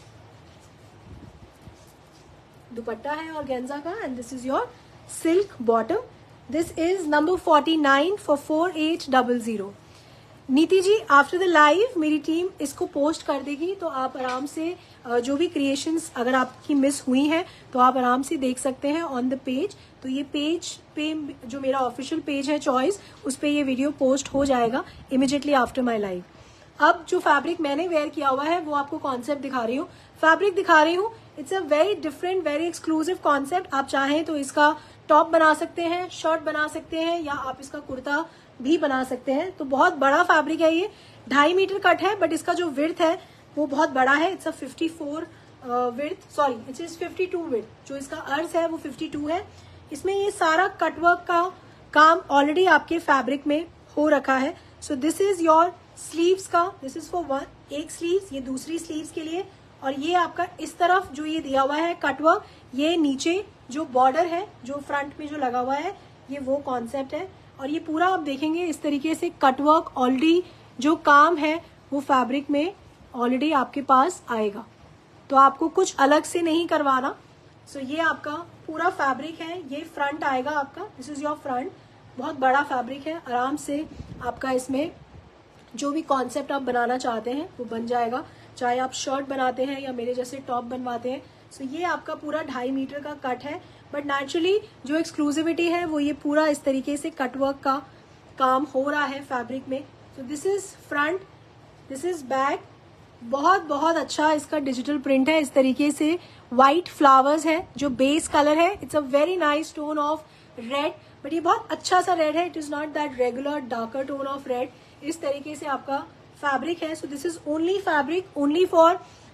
A: दुपट्टा है ऑर्गेन्जा का and this is your silk bottom. This is number 49 for 4800. Niti ji, after the live मेरी टीम इसको पोस्ट कर देगी तो आप आराम से जो भी क्रिएशंस अगर आपकी मिस हुई हैं तो आप आराम से देख सकते हैं ऑन द पेज. तो ये पेज पे जो मेरा ऑफिशियल पेज है चॉइस, उस पे ये वीडियो पोस्ट हो जाएगा इमिडिएटली आफ्टर माय लाइव. अब जो फैब्रिक मैंने वेयर किया हुआ है वो आपको कॉन्सेप्ट दिखा रही हूँ, फैब्रिक दिखा रही हूँ. It's a very different, very exclusive concept. आप चाहें तो इसका टॉप बना सकते हैं, शर्ट बना सकते हैं या आप इसका कुर्ता भी बना सकते हैं. तो बहुत बड़ा फैब्रिक है. ये 2.5 मीटर कट है बट इसका जो विड्थ है वो बहुत बड़ा है. It's a 54 width, sorry it is 52 width. जो इसका अर्थ है वो 52 है. इसमें ये सारा कटवर्क का काम ऑलरेडी आपके फैब्रिक में हो रखा है. So this is your sleeves का. दिस इज फॉर एक स्लीव्स, ये दूसरी स्लीव्स के लिए. और ये आपका इस तरफ जो ये दिया हुआ है कटवर्क, ये नीचे जो बॉर्डर है, जो फ्रंट में जो लगा हुआ है, ये वो कॉन्सेप्ट है। और ये पूरा आप देखेंगे इस तरीके से कटवर्क ऑलरेडी जो काम है वो फैब्रिक में ऑलरेडी आपके पास आएगा, तो आपको कुछ अलग से नहीं करवाना। सो ये आपका पूरा फैब्रिक है, ये फ्रंट आएगा आपका, दिस इज योर फ्रंट। बहुत बड़ा फैब्रिक है, आराम से आपका इसमें जो भी कॉन्सेप्ट आप बनाना चाहते हैं वो बन जाएगा, चाहे आप शर्ट बनाते हैं या मेरे जैसे टॉप बनवाते हैं। सो ये आपका पूरा 2.5 मीटर का कट है, बट नेचुरली जो एक्सक्लूसिविटी है वो ये पूरा इस तरीके से कटवर्क का काम हो रहा है फैब्रिक में। So this is front, this is back. बहुत बहुत अच्छा इसका डिजिटल प्रिंट है, इस तरीके से व्हाइट फ्लावर्स है जो बेस कलर है। It's a very nice tone of red, but ये बहुत अच्छा सा रेड है, it is not that regular darker tone of red. इस तरीके से आपका फैब्रिक है। So this is only fabric only for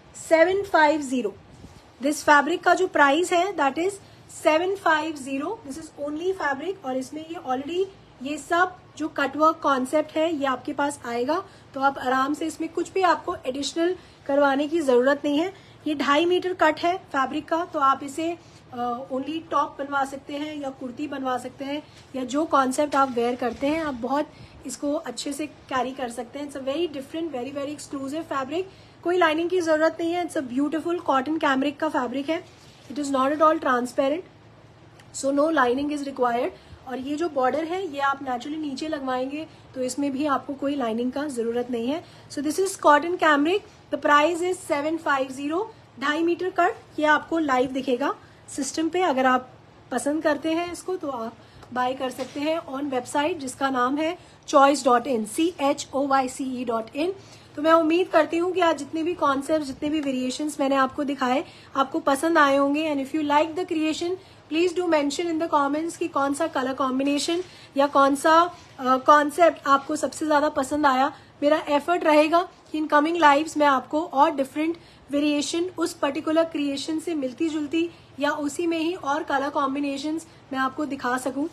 A: 750। This fabric का जो प्राइस है that is 750। This is only fabric, और इसमें ये ऑलरेडी ये सब जो कटवर्क कॉन्सेप्ट है ये आपके पास आएगा, तो आप आराम से इसमें कुछ भी आपको एडिशनल करवाने की जरूरत नहीं है। ये 2.5 मीटर कट है फैब्रिक का, तो आप इसे ओनली टॉप बनवा सकते हैं या कुर्ती बनवा सकते हैं, या जो कॉन्सेप्ट आप वेयर करते हैं आप बहुत इसको अच्छे से कैरी कर सकते हैं। It's a very different, very very exclusive fabric. कोई लाइनिंग की जरूरत नहीं है, it's a beautiful cotton cambric का फैब्रिक है। It is not at all transparent, so no lining is required. और ये जो बॉर्डर है ये आप नेचुरली नीचे लगवाएंगे, तो इसमें भी आपको कोई लाइनिंग का जरूरत नहीं है। So this is cotton cambric, the price is 750। 2.5 metre cut, ये आपको लाइव दिखेगा सिस्टम पे। अगर आप पसंद करते हैं इसको तो आप बाय कर सकते हैं ऑन वेबसाइट जिसका नाम है choice.in, choice.in। तो मैं उम्मीद करती हूँ कि आज जितने भी कॉन्सेप्ट, जितने भी वेरिएशंस मैंने आपको दिखाए आपको पसंद आए होंगे। And if you like the creation please do mention in the comments कि कौन सा कलर कॉम्बिनेशन या कौन सा कॉन्सेप्ट आपको सबसे ज्यादा पसंद आया। मेरा एफर्ट रहेगा कि इन कमिंग लाइव्स में आपको और डिफरेंट वेरिएशन उस पर्टिकुलर क्रिएशन से मिलती जुलती या उसी में ही और कलर कॉम्बिनेशंस मैं आपको दिखा सकूं।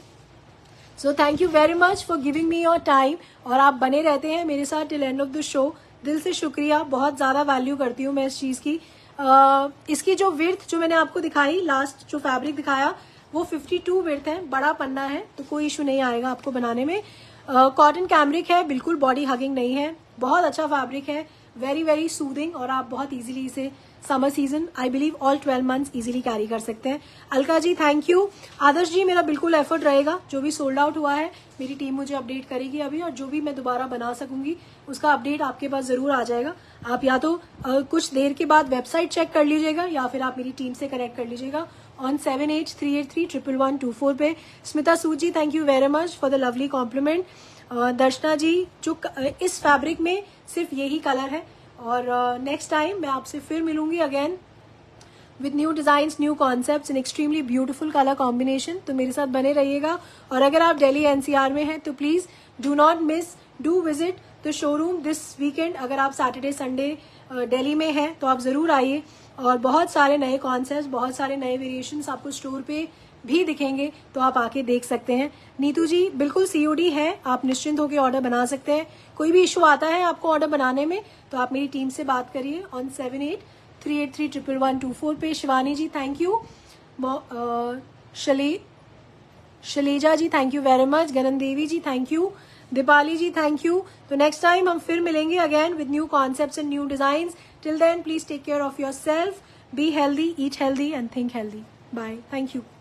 A: So thank you very much for giving me your time, और आप बने रहते हैं मेरे साथ till end of the show. दिल से शुक्रिया, बहुत ज्यादा वैल्यू करती हूँ मैं इस चीज की। इसकी जो विड्थ जो मैंने आपको दिखाई, लास्ट जो फैब्रिक दिखाया वो 52 विड्थ है, बड़ा पन्ना है, तो कोई इशू नहीं आएगा आपको बनाने में। कॉटन कैमरिक है, बिल्कुल बॉडी हगिंग नहीं है, बहुत अच्छा फैब्रिक है, वेरी वेरी सूदिंग, और आप बहुत इजीली इसे summer season I believe all 12 months easily carry कर सकते हैं। Alka ji thank you. आदर्श जी मेरा बिल्कुल एफर्ट रहेगा, जो भी सोल्ड आउट हुआ है मेरी टीम मुझे अपडेट करेगी अभी, और जो भी मैं दोबारा बना सकूंगी उसका अपडेट आपके पास जरूर आ जाएगा। आप या तो कुछ देर के बाद वेबसाइट चेक कर लीजिएगा या फिर आप मेरी टीम से कनेक्ट कर लीजिएगा ऑन 7838311124 पे। Smita Sood ji thank you very much for the lovely compliment. Darshana ji, जो इस फैब्रिक में सिर्फ यही कलर है, और नेक्स्ट टाइम मैं आपसे फिर मिलूंगी again with new designs, new concepts in extremely beautiful colour combination. तो मेरे साथ बने रहिएगा, और अगर आप दिल्ली एनसीआर में हैं तो please do not miss, do visit the showroom this weekend. अगर आप सैटरडे संडे दिल्ली में हैं तो आप जरूर आइए, और बहुत सारे नए कॉन्सेप्ट्स, बहुत सारे नए वेरिएशंस आपको स्टोर पे भी दिखेंगे, तो आप आके देख सकते हैं। नीतू जी बिल्कुल सीओडी है, आप निश्चिंत होकर ऑर्डर बना सकते हैं। कोई भी इशू आता है आपको ऑर्डर बनाने में तो आप मेरी टीम से बात करिए ऑन 7838311124 पे। Shivani ji thank you. Shaleja ji thank you very much. Gagan Devi ji thank you. Deepali ji thank you. तो नेक्स्ट टाइम हम फिर मिलेंगे again with new concepts and new designs. Till then please take care of yourself, be healthy, eat healthy and think healthy. Bye, thank you.